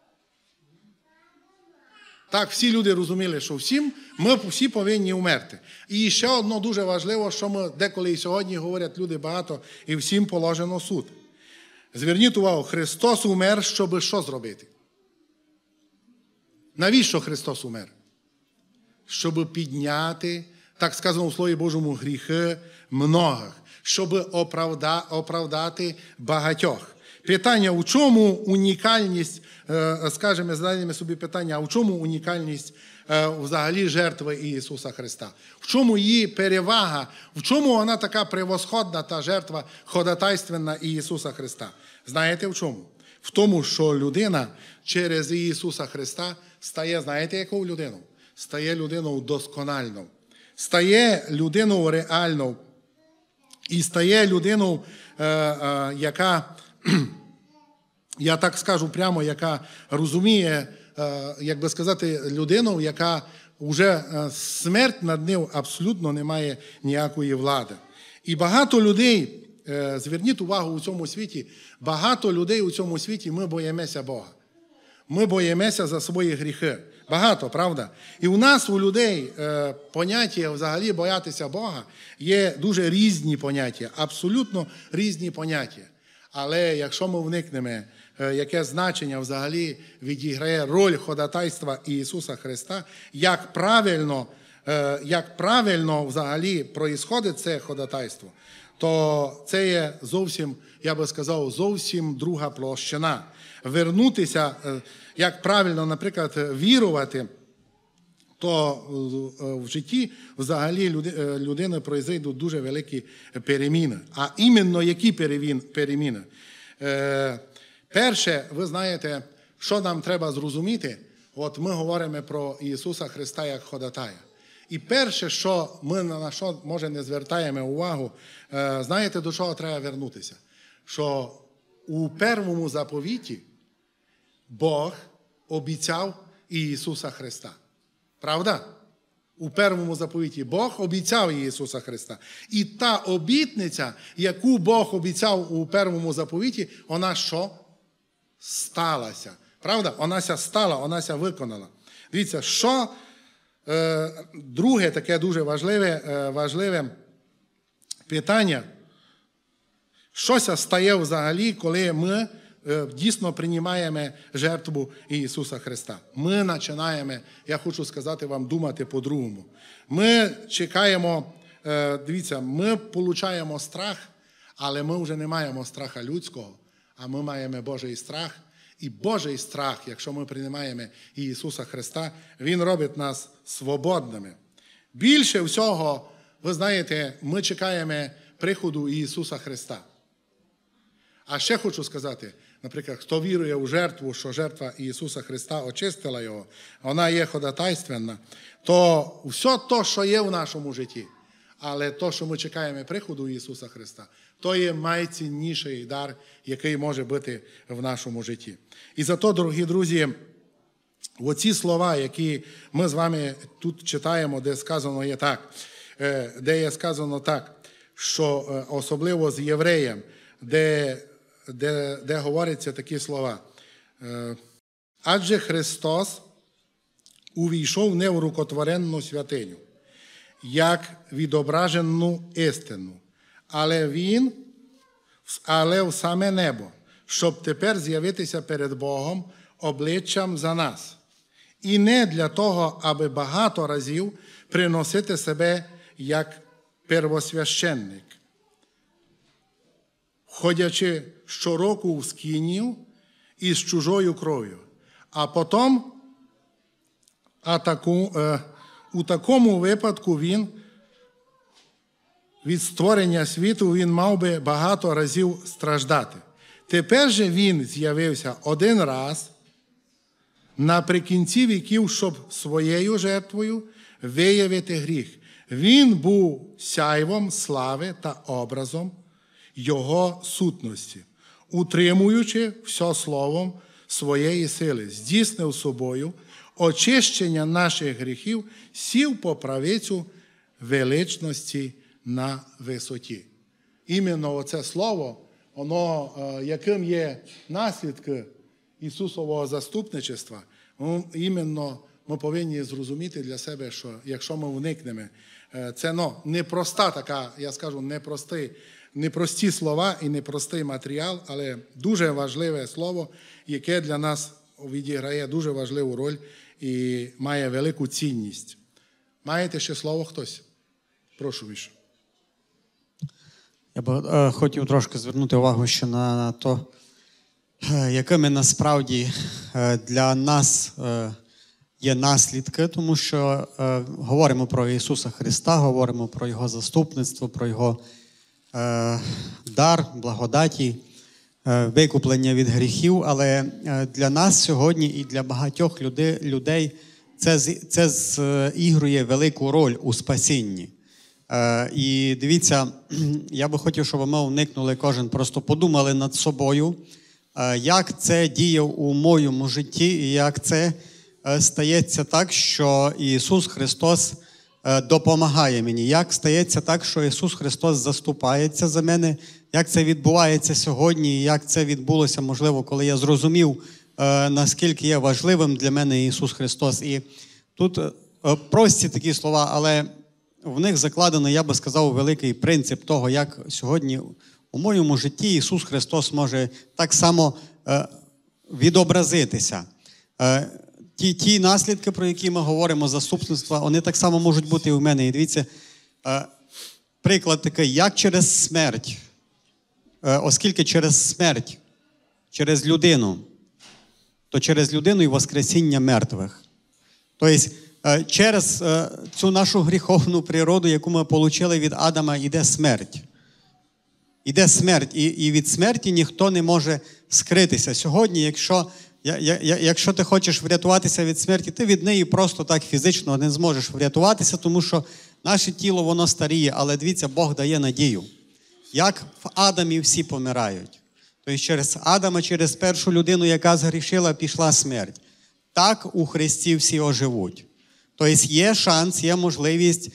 Speaker 1: Так, всі люди розуміли, що ми всі повинні умерти. І ще одно дуже важливо, що ми деколи і сьогодні говорять люди багато, і всім положено суд. Зверніть увагу, Христос умер, щоб що зробити? Навіщо Христос умер? Щоб підняти, так сказано у Слові Божому, гріхи многих, щоб оправдати багатьох. Питання, у чому унікальність, скажімо, задаємо собі питання, а у чому унікальність взагалі жертви Ісуса Христа? В чому її перевага? В чому вона така превосходна, та жертва ходатайственна Ісуса Христа? Знаєте в чому? в тому, що людина через Ісуса Христа стає, знаєте, якою людиною? Стає людиною доскональною, стає людиною реальною і стає людиною, яка, я так скажу прямо, яка розуміє, як би сказати, людину, яка вже смерть над ним абсолютно не має ніякої влади. І багато людей, зверніть увагу у цьому світі, багато людей у цьому світі, ми боїмося Бога. Ми боїмося за свої гріхи. Багато, правда? І у нас, у людей, поняття взагалі боятися Бога є дуже різні поняття, абсолютно різні поняття. Але якщо ми вникнемо, яке значення взагалі відіграє роль ходатайства Ісуса Христа, як правильно взагалі проїсходить це ходатайство, то це є зовсім, я би сказав, зовсім друга площина. Вернутися, як правильно, наприклад, вірувати, то в житті взагалі людини произойдуть дуже великі переміни. А іменно які переміни? Перше, ви знаєте, що нам треба зрозуміти, от ми говоримо про Ісуса Христа як ходатая. І перше, що ми на що, може, не звертаємо увагу, знаєте, до чого треба вернутися? Що у першому заповіті Бог обіцяв Ісуса Христа. Правда? У першому заповіті Бог обіцяв Ісуса Христа. І та обітниця, яку Бог обіцяв у першому заповіті, вона що? Сталася. Правда? Вона ся стала, вона ся виконала. Дивіться, що друге таке дуже важливе питання. Щося стає взагалі, коли ми дійсно приймаємо жертву Ісуса Христа. Ми починаємо, я хочу сказати вам, думати по-другому. Ми чекаємо, дивіться, ми отримуємо страх, але ми вже не маємо страха людського, а ми маємо Божий страх. І Божий страх, якщо ми приймаємо Ісуса Христа, Він робить нас свободними. Більше всього, ви знаєте, ми чекаємо приходу Ісуса Христа. А ще хочу сказати, наприклад, хто вірує у жертву, що жертва Ісуса Христа очистила його, вона є ходатайственна, то все те, що є в нашому житті, але те, що ми чекаємо приходу Ісуса Христа, то є найцінніший дар, який може бути в нашому житті. І зато, дорогі друзі, оці слова, які ми з вами тут читаємо, де сказано є так, що особливо з євреєм, де говоряться такі слова. Адже Христос увійшов не в рукотворенну святиню, як відображену істину, але в саме небо, щоб тепер з'явитися перед Богом обличчям за нас. І не для того, аби багато разів приносити себе як первосвященник, ходячи щороку в скинію із чужою кров'ю. А потім, у такому випадку він, від створення світу, він мав би багато разів страждати. Тепер же він з'явився один раз наприкінці віків, щоб своєю жертвою виявити гріх. Він був сяйвом слави та образом Його сутності, утримуючи все словом своєї сили, здійснив собою очищення наших гріхів, сів по правицю величності на висоті. Іменно оце слово, воно, яким є наслідки Ісусового заступничества, іменно ми повинні зрозуміти для себе, що якщо ми вникнемо, це непроста така, я скажу, непрості слова і непростий матеріал, але дуже важливе слово, яке для нас відіграє дуже важливу роль і має велику цінність. Маєте ще слово хтось? Прошу, Міша.
Speaker 6: Я б хотів трошки звернути увагу ще на те, якими насправді для нас є наслідки, тому що говоримо про Ісуса Христа, говоримо про Його заступництво, про Його дар, благодаті. викуплення від гріхів, але для нас сьогодні і для багатьох людей це зігрує велику роль у спасінні. І дивіться, я би хотів, щоб ми вникнули кожен, просто подумали над собою, як це діє у моєму житті і як це стається так, що Ісус Христос допомагає мені. Як стається так, що Ісус Христос заступається за мене, як це відбувається сьогодні, і як це відбулося, можливо, коли я зрозумів, наскільки є важливим для мене Ісус Христос. І тут прості такі слова, але в них закладено, я би сказав, великий принцип того, як сьогодні у моєму житті Ісус Христос може так само відобразитися. Ті наслідки, про які ми говоримо, заступництва, вони так само можуть бути і у мене. І дивіться, приклад такий, як через смерть, оскільки через смерть, через людину, то через людину і воскресіння мертвих. Тобто, через цю нашу гріховну природу, яку ми отримали від Адама, йде смерть. Іде смерть, і від смерті ніхто не може скритися. Сьогодні, якщо ти хочеш врятуватися від смерті, ти від неї просто так фізично не зможеш врятуватися, тому що наше тіло, воно старіє, але дивіться, Бог дає надію. Як в Адамі всі помирають. Тобто через Адама, через першу людину, яка згрішила, пішла смерть. Так у Христі всі оживуть. Тобто є шанс, є можливість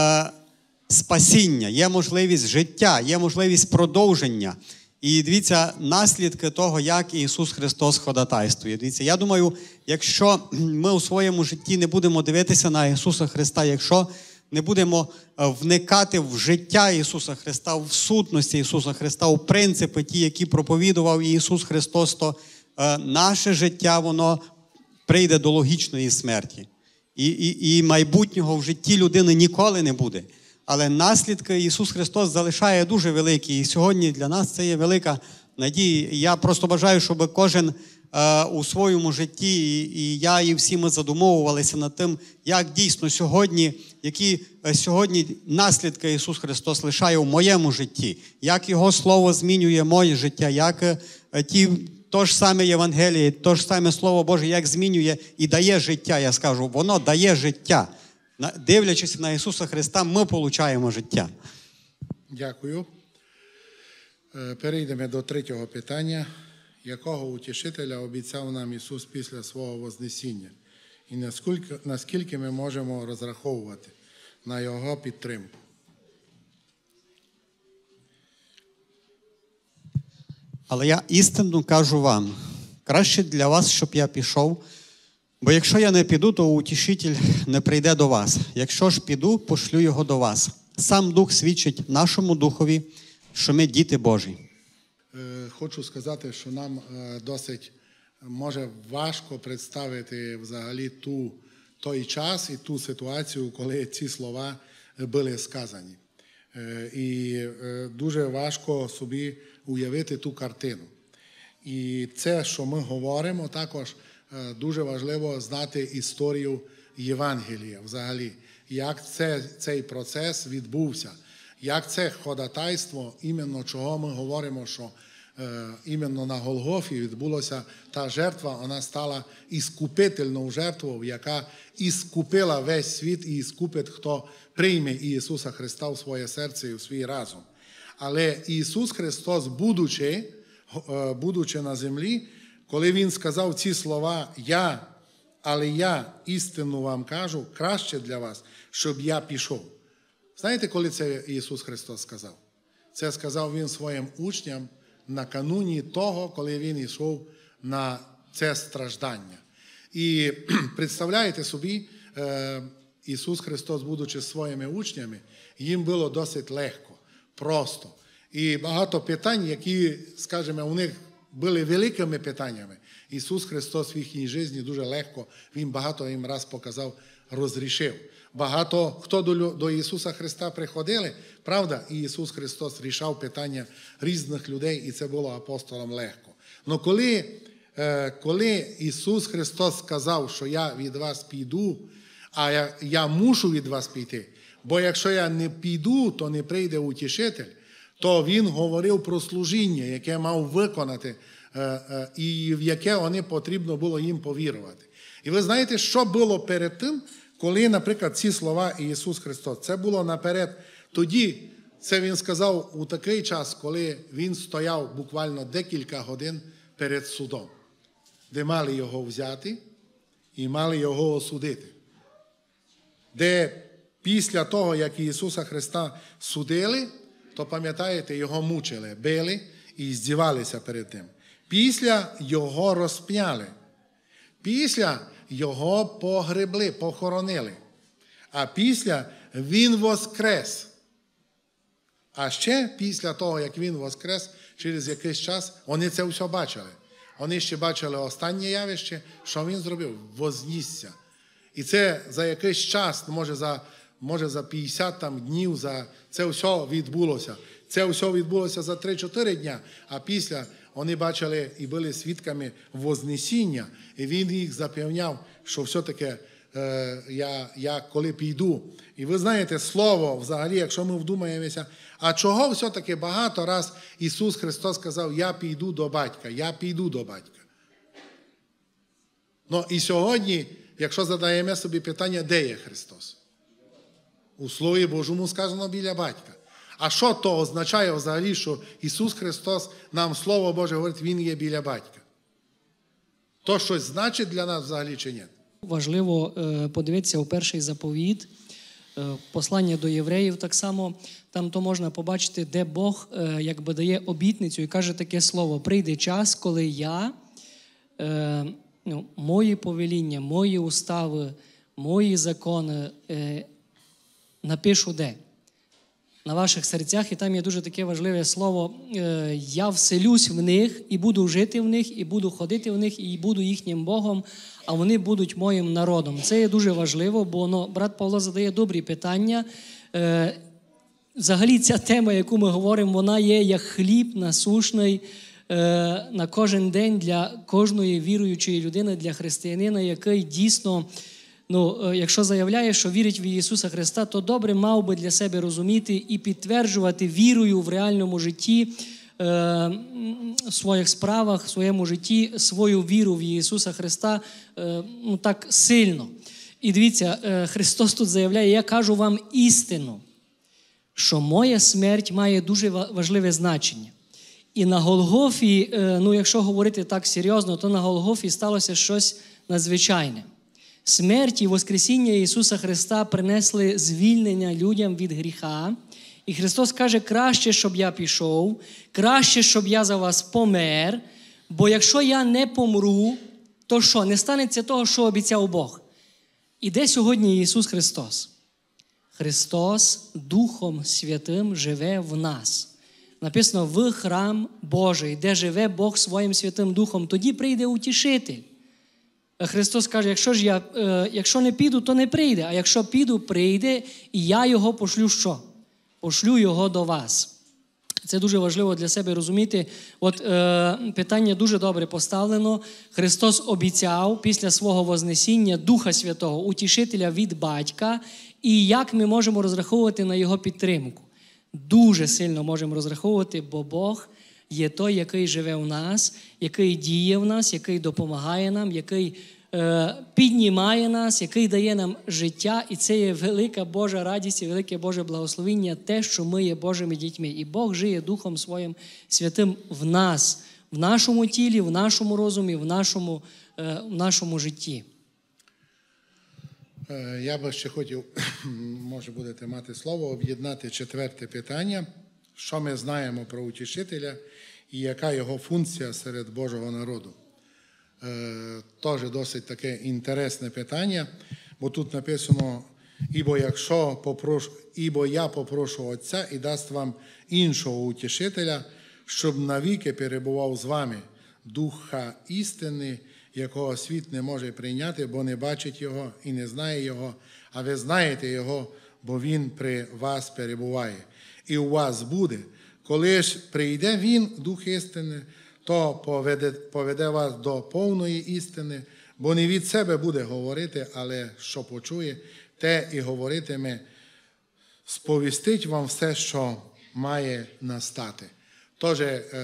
Speaker 6: спасіння, є можливість життя, є можливість продовження. І дивіться, наслідки того, як Ісус Христос ходатайствує. Дивіться, я думаю, якщо ми у своєму житті не будемо дивитися на Ісуса Христа, якщо не будемо вникати в життя Ісуса Христа, в сутності Ісуса Христа, у принципи ті, які проповідував Ісус Христос, то наше життя, воно прийде до логічної смерті. І майбутнього в житті людини ніколи не буде. Але наслідки Ісус Христос залишає дуже великі. І сьогодні для нас це є велика надія. І я просто бажаю, щоб кожен у своєму житті, і я, і всі ми задумовувалися над тим, як дійсно сьогодні, які сьогодні наслідки Ісус Христос лишає у моєму житті, як Його Слово змінює моє життя, як то ж саме Євангеліє, то ж саме Слово Боже, як змінює і дає життя, я скажу, воно дає життя. Дивлячись на Ісуса Христа, ми отримуємо життя.
Speaker 1: Дякую. Перейдемо до третього питання. Якого утішителя обіцяв нам Ісус після свого Вознесіння? І наскільки ми можемо розраховувати на Його підтримку?
Speaker 6: Але я істинно кажу вам, краще для вас, щоб я пішов, бо якщо я не піду, то утішитель не прийде до вас. Якщо ж піду, пошлю його до вас. Сам Дух свідчить нашому Духові, що ми діти Божі.
Speaker 1: Хочу сказати, що нам досить може важко представити взагалі той час і ту ситуацію, коли ці слова були сказані. І дуже важко собі уявити ту картину. І це, що ми говоримо, також дуже важливо знати історію Євангелія взагалі. Як цей процес відбувся. Як це ходатайство, іменно чого ми говоримо, що іменно на Голгофі відбулося та жертва, вона стала іскупительною жертвою, яка іскупила весь світ і іскупить, хто прийме Ісуса Христа в своє серце і в свій разум. Але Ісус Христос, будучи на землі, коли Він сказав ці слова але я істину вам кажу, краще для вас, щоб я пішов. Знаєте, коли це Ісус Христос сказав? Це сказав Він своїм учням накануні того, коли Він йшов на це страждання. І представляєте собі, Ісус Христос, будучи своїми учнями, їм було досить легко, просто. І багато питань, які, скажімо, у них були великими питаннями. Ісус Христос в їхній житті дуже легко, Він багато їм раз показав, розрішив. Багато хто до Ісуса Христа приходили, правда, і Ісус Христос рішав питання різних людей, і це було апостолам легко. Но коли Ісус Христос сказав, що я від вас піду, а я мушу від вас піти, бо якщо я не піду, то не прийде утішитель, то він говорив про служіння, яке мав виконати, і в яке вони потрібно було їм повірувати. І ви знаєте, що було перед тим, коли, наприклад, ці слова Ісус Христос, це було наперед. Тоді це він сказав у такий час, коли він стояв буквально декілька годин перед судом, де мали його взяти і мали його осудити. Де після того, як Ісуса Христа судили, то, пам'ятаєте, його мучили, били і здівалися перед ним. Після його розп'яли. Після його погребли, похоронили. А після він воскрес. А ще після того, як він воскрес, через якийсь час, вони це все бачили. Вони ще бачили останнє явище, що він зробив? Вознісся. І це за якийсь час, може за 50 днів, це все відбулося. Це все відбулося за 3-4 дня, а після вони бачили і були свідками Вознесіння, і він їх запевняв, що все-таки я коли піду. І ви знаєте, слово, взагалі, якщо ми вдумаємося, а чого все-таки багато раз Ісус Христос сказав, я піду до Батька, я піду до Батька. Ну і сьогодні, якщо задаємо собі питання, де є Христос? У Слові Божому сказано біля Батька. А що то означає взагалі, що Ісус Христос, нам Слово Боже говорить, Він є біля Батька? То щось значить для нас взагалі чи ні?
Speaker 7: Важливо подивитися у перший заповіт, послання до євреїв так само, там то можна побачити, де Бог якби дає обітницю і каже таке слово, прийде час, коли я мої повеління, мої устави, мої закони напишу де? На ваших серцях, і там є дуже таке важливе слово, я вселюсь в них, і буду жити в них, і буду ходити в них, і буду їхнім Богом, а вони будуть моїм народом. Це є дуже важливо, бо брат Павло задає добрі питання. Взагалі ця тема, яку ми говоримо, вона є як хліб насущний на кожен день для кожної віруючої людини, для християнина, який дійсно, якщо заявляє, що вірить в Ісуса Христа, то добре мав би для себе розуміти і підтверджувати вірою в реальному житті, в своїх справах, в своєму житті, свою віру в Ісуса Христа так сильно. І дивіться, Христос тут заявляє, я кажу вам істину, що моя смерть має дуже важливе значення. І на Голгофі, якщо говорити так серйозно, то на Голгофі сталося щось надзвичайне. Смерть і воскресіння Ісуса Христа принесли звільнення людям від гріха. І Христос каже, краще, щоб я пішов, краще, щоб я за вас помер, бо якщо я не помру, то що? Не станеться того, що обіцяв Бог. І де сьогодні Ісус Христос? Христос Духом Святим живе в нас. Написано, в храм Божий, де живе Бог своїм Святим Духом, тоді прийде утішитель. Христос каже, якщо не піду, то не прийде, а якщо піду, прийде, і я його пошлю що? Пошлю його до вас. Це дуже важливо для себе розуміти. Питання дуже добре поставлено. Христос обіцяв після свого Вознесіння Духа Святого, утішителя від Батька, і як ми можемо розраховувати на його підтримку. Дуже сильно можемо розраховувати, бо Бог є той, який живе в нас, який діє в нас, який допомагає нам, який піднімає нас, який дає нам життя. І це є велика Божа радість і велике Боже благословення, те, що ми є Божими дітьми. І Бог жиє Духом Своїм Святим в нас, в нашому тілі, в нашому розумі, в нашому житті.
Speaker 1: Я би ще хотів, може будете мати слово, об'єднати 4 питання. Що ми знаємо про утішителя і яка його функція серед Божого народу? Теж досить таке інтересне питання, бо тут написано, ібо я попрошу Отця і дасть вам іншого утішителя, щоб навіки перебував з вами, Духа істини, якого світ не може прийняти, бо не бачить його і не знає його, а ви знаєте його, бо він при вас перебуває. І у вас буде. Коли ж прийде він, Дух істини, то поведе вас до повної істини, бо не від себе буде говорити, але що почує, те і говоритиме, сповістить вам все, що має настати. Тож,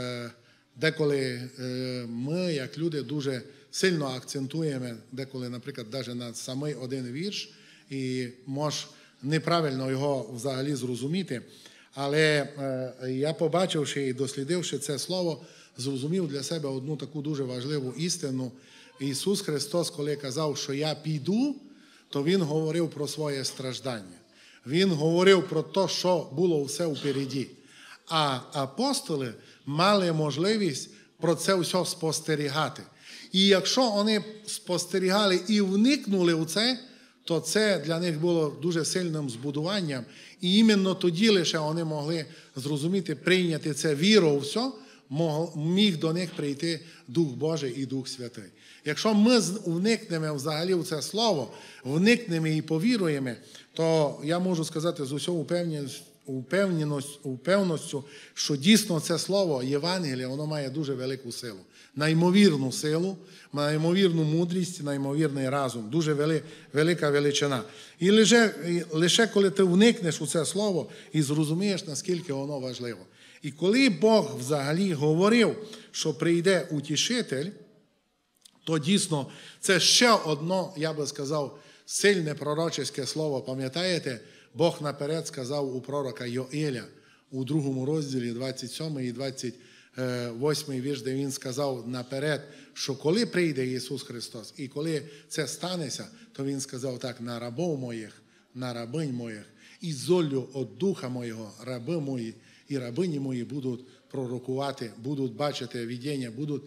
Speaker 1: деколи ми, як люди, дуже сильно акцентуємо, деколи, наприклад, навіть на самий один вірш, і може неправильно його взагалі зрозуміти. Але я, побачивши і дослідивши це слово, зрозумів для себе одну таку дуже важливу істину. Ісус Христос, коли казав, що я піду, то Він говорив про своє страждання. Він говорив про те, що було все впереді. А апостоли мали можливість про це все спостерігати. І якщо вони спостерігали і вникнули у це, то це для них було дуже сильним збудуванням. І іменно тоді лише вони могли зрозуміти, прийняти це вірою, все, міг до них прийти Дух Божий і Дух Святий. Якщо ми вникнемо взагалі в це слово, вникнемо і повіруємо, то я можу сказати з усього упевненістю, що дійсно це слово, Євангеліє, воно має дуже велику силу. Неймовірну силу, неймовірну мудрість, неймовірний разум. Дуже велика величина. І лише коли ти вникнеш у це слово і зрозумієш, наскільки воно важливо. І коли Бог взагалі говорив, що прийде утішитель, то дійсно це ще одно, я би сказав, сильне пророчеське слово. Пам'ятаєте, Бог наперед сказав у пророка Йоеля у 2 розділі 27 і 28 вірш, де він сказав наперед, що коли прийде Ісус Христос і коли це станеться, то Він сказав так: на рабов моїх, на рабинь моїх, і золлю от духа моєго раби мої і рабині мої будуть пророкувати, будуть бачити видіння,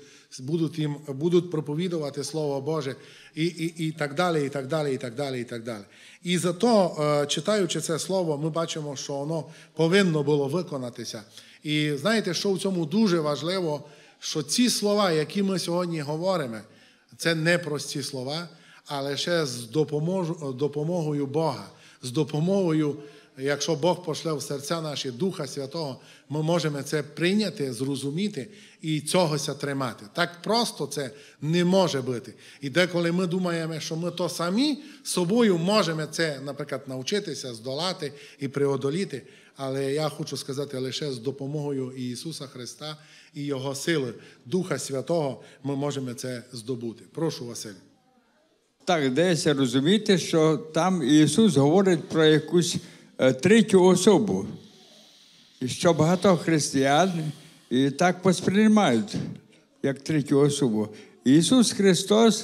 Speaker 1: будуть проповідувати Слово Боже і так далі, і так далі, і так далі, і так далі. І зато, читаючи це слово, ми бачимо, що воно повинно було виконатися. І знаєте, що в цьому дуже важливо, що ці слова, які ми сьогодні говоримо, це не прості слова, а лише з допомогою Бога, з допомогою, якщо Бог пошле в серця наші Духа Святого, ми можемо це прийняти, зрозуміти і цьогося тримати. Так просто це не може бути. І деколи ми думаємо, що ми то самі собою можемо це, наприклад, навчитися, здолати і преодоліти. Але я хочу сказати, лише з допомогою Ісуса Христа і Його сили, Духа Святого, ми можемо це здобути. Прошу, Василь.
Speaker 9: Так, десь розуміти, що там Ісус говорить про якусь третю особу. І що багато християн і так посприймають, як третю особу. Ісус Христос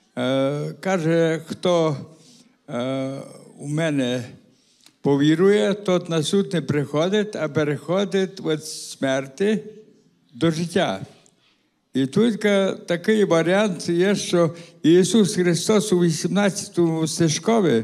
Speaker 9: каже, хто у мене повірує, тот на суд не приходить, а переходить від смерті до життя. І тут такий варіант є, що Ісус Христос у 18 стишкові,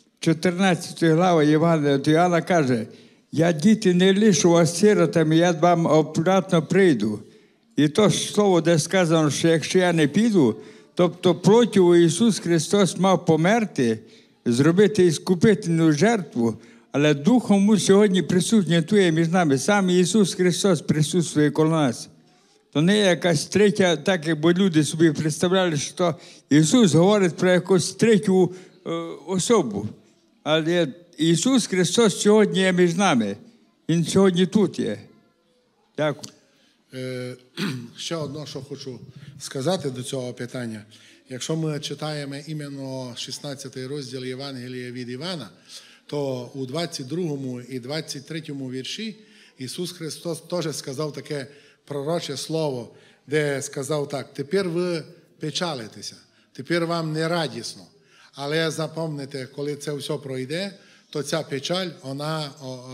Speaker 9: 14 глава Євангелія від Іоанна каже: «Я, діти, не лишу вас сиротами, я вам обратно прийду». І то слово, де сказано, що якщо я не піду, тобто проти Ісус Христос мав померти, зробити іскупительну жертву, але Духом му сьогодні присутній тут між нами. Сам Ісус Христос присутствує коло нас. То не якась третя, так якби люди собі представляли, що Ісус говорить про якусь третю особу. Але Ісус Христос сьогодні є між нами. Він сьогодні тут є. Дякую.
Speaker 1: Ще одне, що хочу сказати до цього питання. Якщо ми читаємо іменно 16 розділ Євангелія від Івана, то у 22 і 23 вірші Ісус Христос теж сказав таке пророче слово, де сказав так: «Тепер ви печалитеся, тепер вам не радісно, але запам'ятайте, коли це все пройде, то ця печаль, вона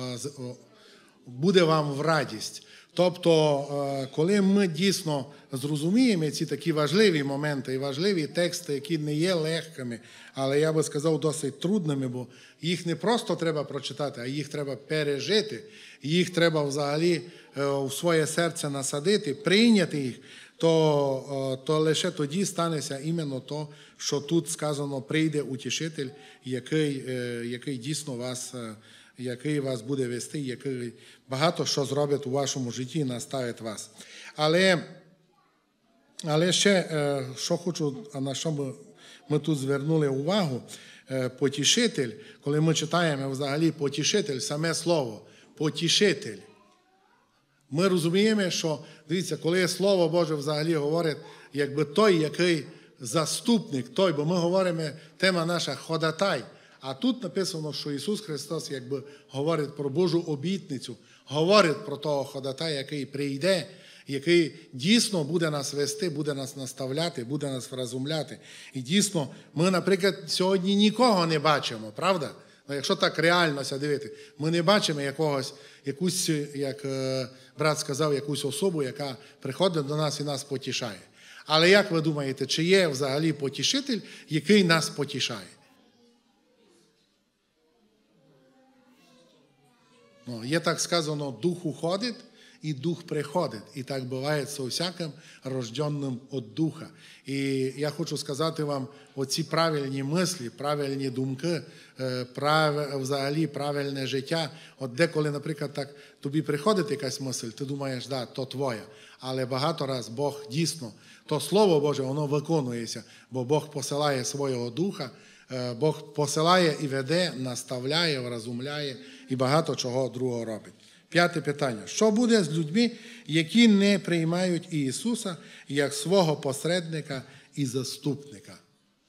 Speaker 1: буде вам в радість». Тобто, коли ми дійсно зрозуміємо ці такі важливі моменти і важливі тексти, які не є легкими, але я би сказав досить трудними, бо їх не просто треба прочитати, а їх треба пережити, їх треба взагалі в своє серце насадити, прийняти їх, то лише тоді станеться іменно то, що тут сказано: прийде утішитель, який дійсно який вас буде вести, який багато що зробить у вашому житті і наставить вас. Але ще, що хочу, на що ми тут звернули увагу, потішитель, коли ми читаємо взагалі потішитель, саме слово, потішитель, Ми розуміємо, що, дивіться, коли Слово Боже взагалі говорить, якби той, який заступник, той, бо ми говоримо, тема наша ходатай. А тут написано, що Ісус Христос якби говорить про Божу обітницю, говорить про того ходатая, який прийде, який дійсно буде нас вести, буде нас наставляти, буде нас вразумляти. І дійсно, ми, наприклад, сьогодні нікого не бачимо, правда? Ну, якщо так реально дивити, ми не бачимо якусь, як брат сказав, якусь особу, яка приходить до нас і нас потішає. Але як ви думаєте, чи є взагалі потішитель, який нас потішає? Ну, є так сказано, дух уходить, і дух приходить. І так буває со всяким рожденним від духа. І я хочу сказати вам, оці правильні мислі, правильні думки, взагалі правильне життя. От деколи, наприклад, так тобі приходить якась мисль, ти думаєш, да, то твоя. Але багато раз Бог дійсно, то Слово Боже, воно виконується, бо Бог посилає свого духа, Бог посилає і веде, наставляє, вразумляє і багато чого другого робить. 5 питання. Що буде з людьми, які не приймають Ісуса як свого посередника і заступника?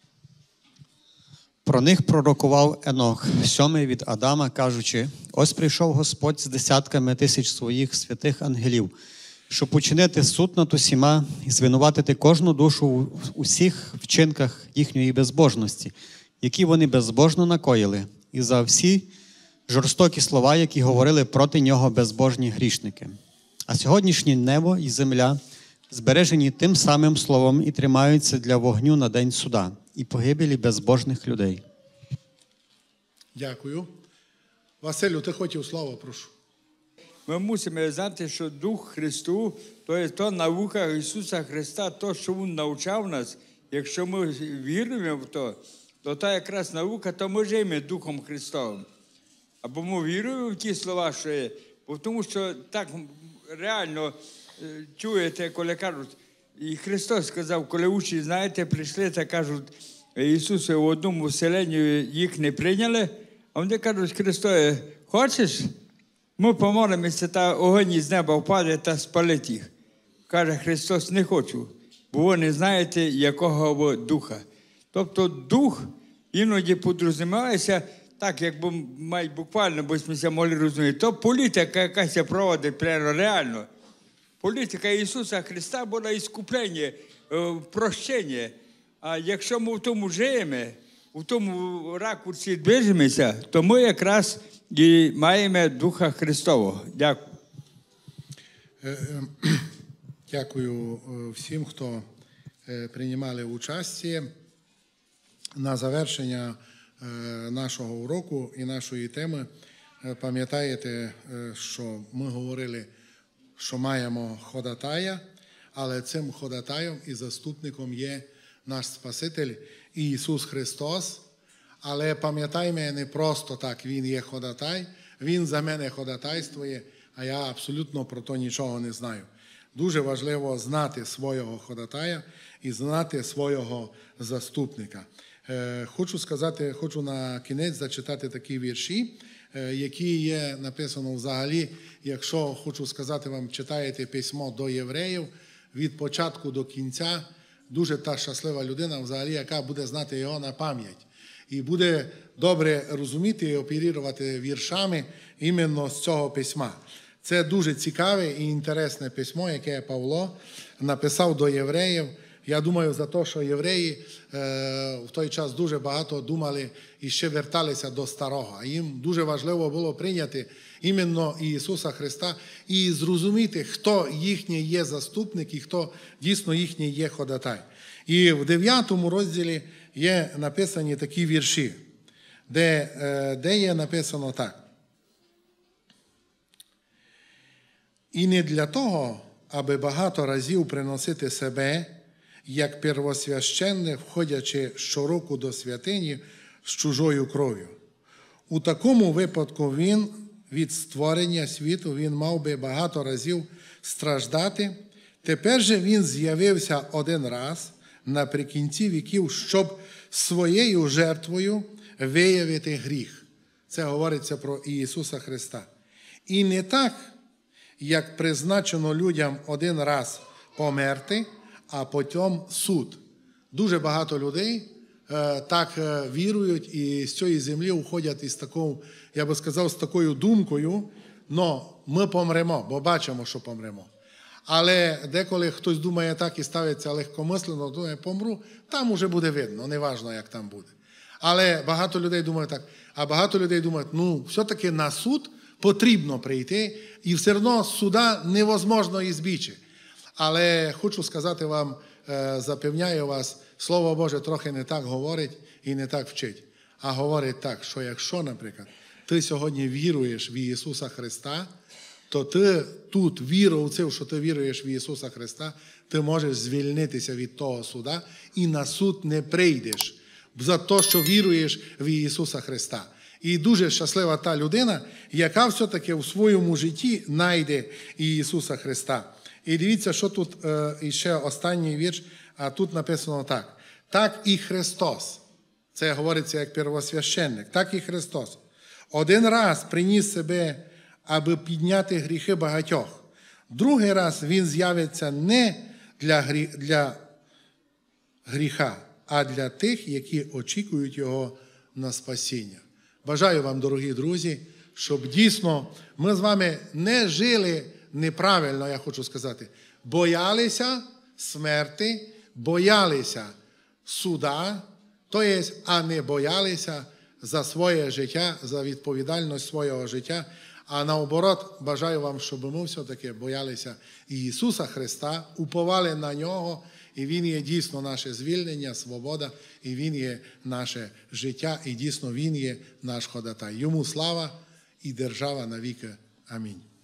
Speaker 6: Про них пророкував Енох, 7-й від Адама, кажучи: «Ось прийшов Господь з десятками тисяч своїх святих ангелів, щоб учинити суд над усіма і звинуватити кожну душу в усіх вчинках їхньої безбожності, які вони безбожно накоїли, і за всі жорстокі слова, які говорили проти нього безбожні грішники. А сьогоднішнє небо і земля збережені тим самим словом і тримаються для вогню на день суда і погибелі безбожних людей».
Speaker 1: Дякую. Василю, ти хотів слово, прошу.
Speaker 9: Ми мусимо знати, що Дух Христу, то є то наука Ісуса Христа, то, що Він навчав нас. Якщо ми віруємо в то, то та якраз наука, то ми живемо Духом Христовим. Або ми віруємо в ті слова, що є, тому що так реально чуєте, коли кажуть, і Христос сказав, коли учні, знаєте, прийшли та кажуть, Ісусе, в одному селенні їх не прийняли, а вони кажуть, Христос, хочеш? Ми помолимося, та огонь з неба впаде та спалить їх. Каже Христос, не хочу, бо ви не знаєте, якого ви духа. Тобто дух іноді підрозумівається, так, якби май буквально, бо ми могли розуміти, то політика якась проводить прямо реально. Політика Ісуса Христа була іскуплення, прощення. А якщо ми в тому живемо, в тому ракурсі движемося, то ми якраз і маємо Духа Христового. Дякую.
Speaker 1: Дякую всім, хто приймали участь. На завершення нашого уроку і нашої теми, пам'ятаєте, що ми говорили, що маємо ходатая, але цим ходатаєм і заступником є наш Спаситель Ісус Христос. Але пам'ятаємо, не просто так, Він є ходатай, Він за мене ходатайствує, а я абсолютно про то нічого не знаю. Дуже важливо знати свого ходатая і знати свого заступника. Хочу на кінець зачитати такі вірші, які є написано взагалі, якщо, хочу сказати вам, читаєте письмо до євреїв, від початку до кінця, дуже та щаслива людина взагалі, яка буде знати його на пам'ять. І буде добре розуміти і оперувати віршами іменно з цього письма. Це дуже цікаве і інтересне письмо, яке Павло написав до євреїв. Я думаю, за те, що євреї в той час дуже багато думали і ще верталися до старого. А їм дуже важливо було прийняти іменно Ісуса Христа і зрозуміти, хто їхній є заступник і хто дійсно їхній є ходатай. І в 9 розділі є написані такі вірші, де є написано так. «І не для того, аби багато разів приносити себе, як первосвященник, входячи щороку до святині з чужою кров'ю. У такому випадку він від створення світу, він мав би багато разів страждати. Тепер же він з'явився один раз наприкінці віків, щоб своєю жертвою виявити гріх». Це говориться про Ісуса Христа. І не так, як призначено людям один раз померти, а потім суд. Дуже багато людей так вірують і з цієї землі уходять із такою, я би сказав, з такою думкою, но ми помремо, бо бачимо, що помремо. Але деколи хтось думає так і ставиться легкомислено, думає, помру, там уже буде видно, неважно, як там буде. Але багато людей думають так, а багато людей думають, ну, все-таки на суд потрібно прийти, і все одно суда невозможно ізбічити. Але хочу сказати вам, запевняю вас, Слово Боже трохи не так говорить і не так вчить. А говорить так, що якщо, наприклад, ти сьогодні віруєш в Ісуса Христа, то ти тут, віру у це, що ти віруєш в Ісуса Христа, ти можеш звільнитися від того суда і на суд не прийдеш за те, що віруєш в Ісуса Христа. І дуже щаслива та людина, яка все-таки в своєму житті знайде Ісуса Христа. І дивіться, що тут ще останній вірш, а тут написано так. Так і Христос, це говориться як первосвященник, так і Христос один раз приніс себе, аби підняти гріхи багатьох. Другий раз Він з'явиться не для гріха, а для тих, які очікують Його на спасіння. Бажаю вам, дорогі друзі, щоб дійсно ми з вами не жили неправильно, я хочу сказати, боялися смерти, боялися суда, то є, а не боялися за своє життя, за відповідальність свого життя. А наоборот, бажаю вам, щоб ми все-таки боялися Ісуса Христа, уповали на Нього, і Він є дійсно наше звільнення, свобода, і Він є наше життя, і дійсно Він є наш ходатай. Йому слава і держава навіки. Амінь.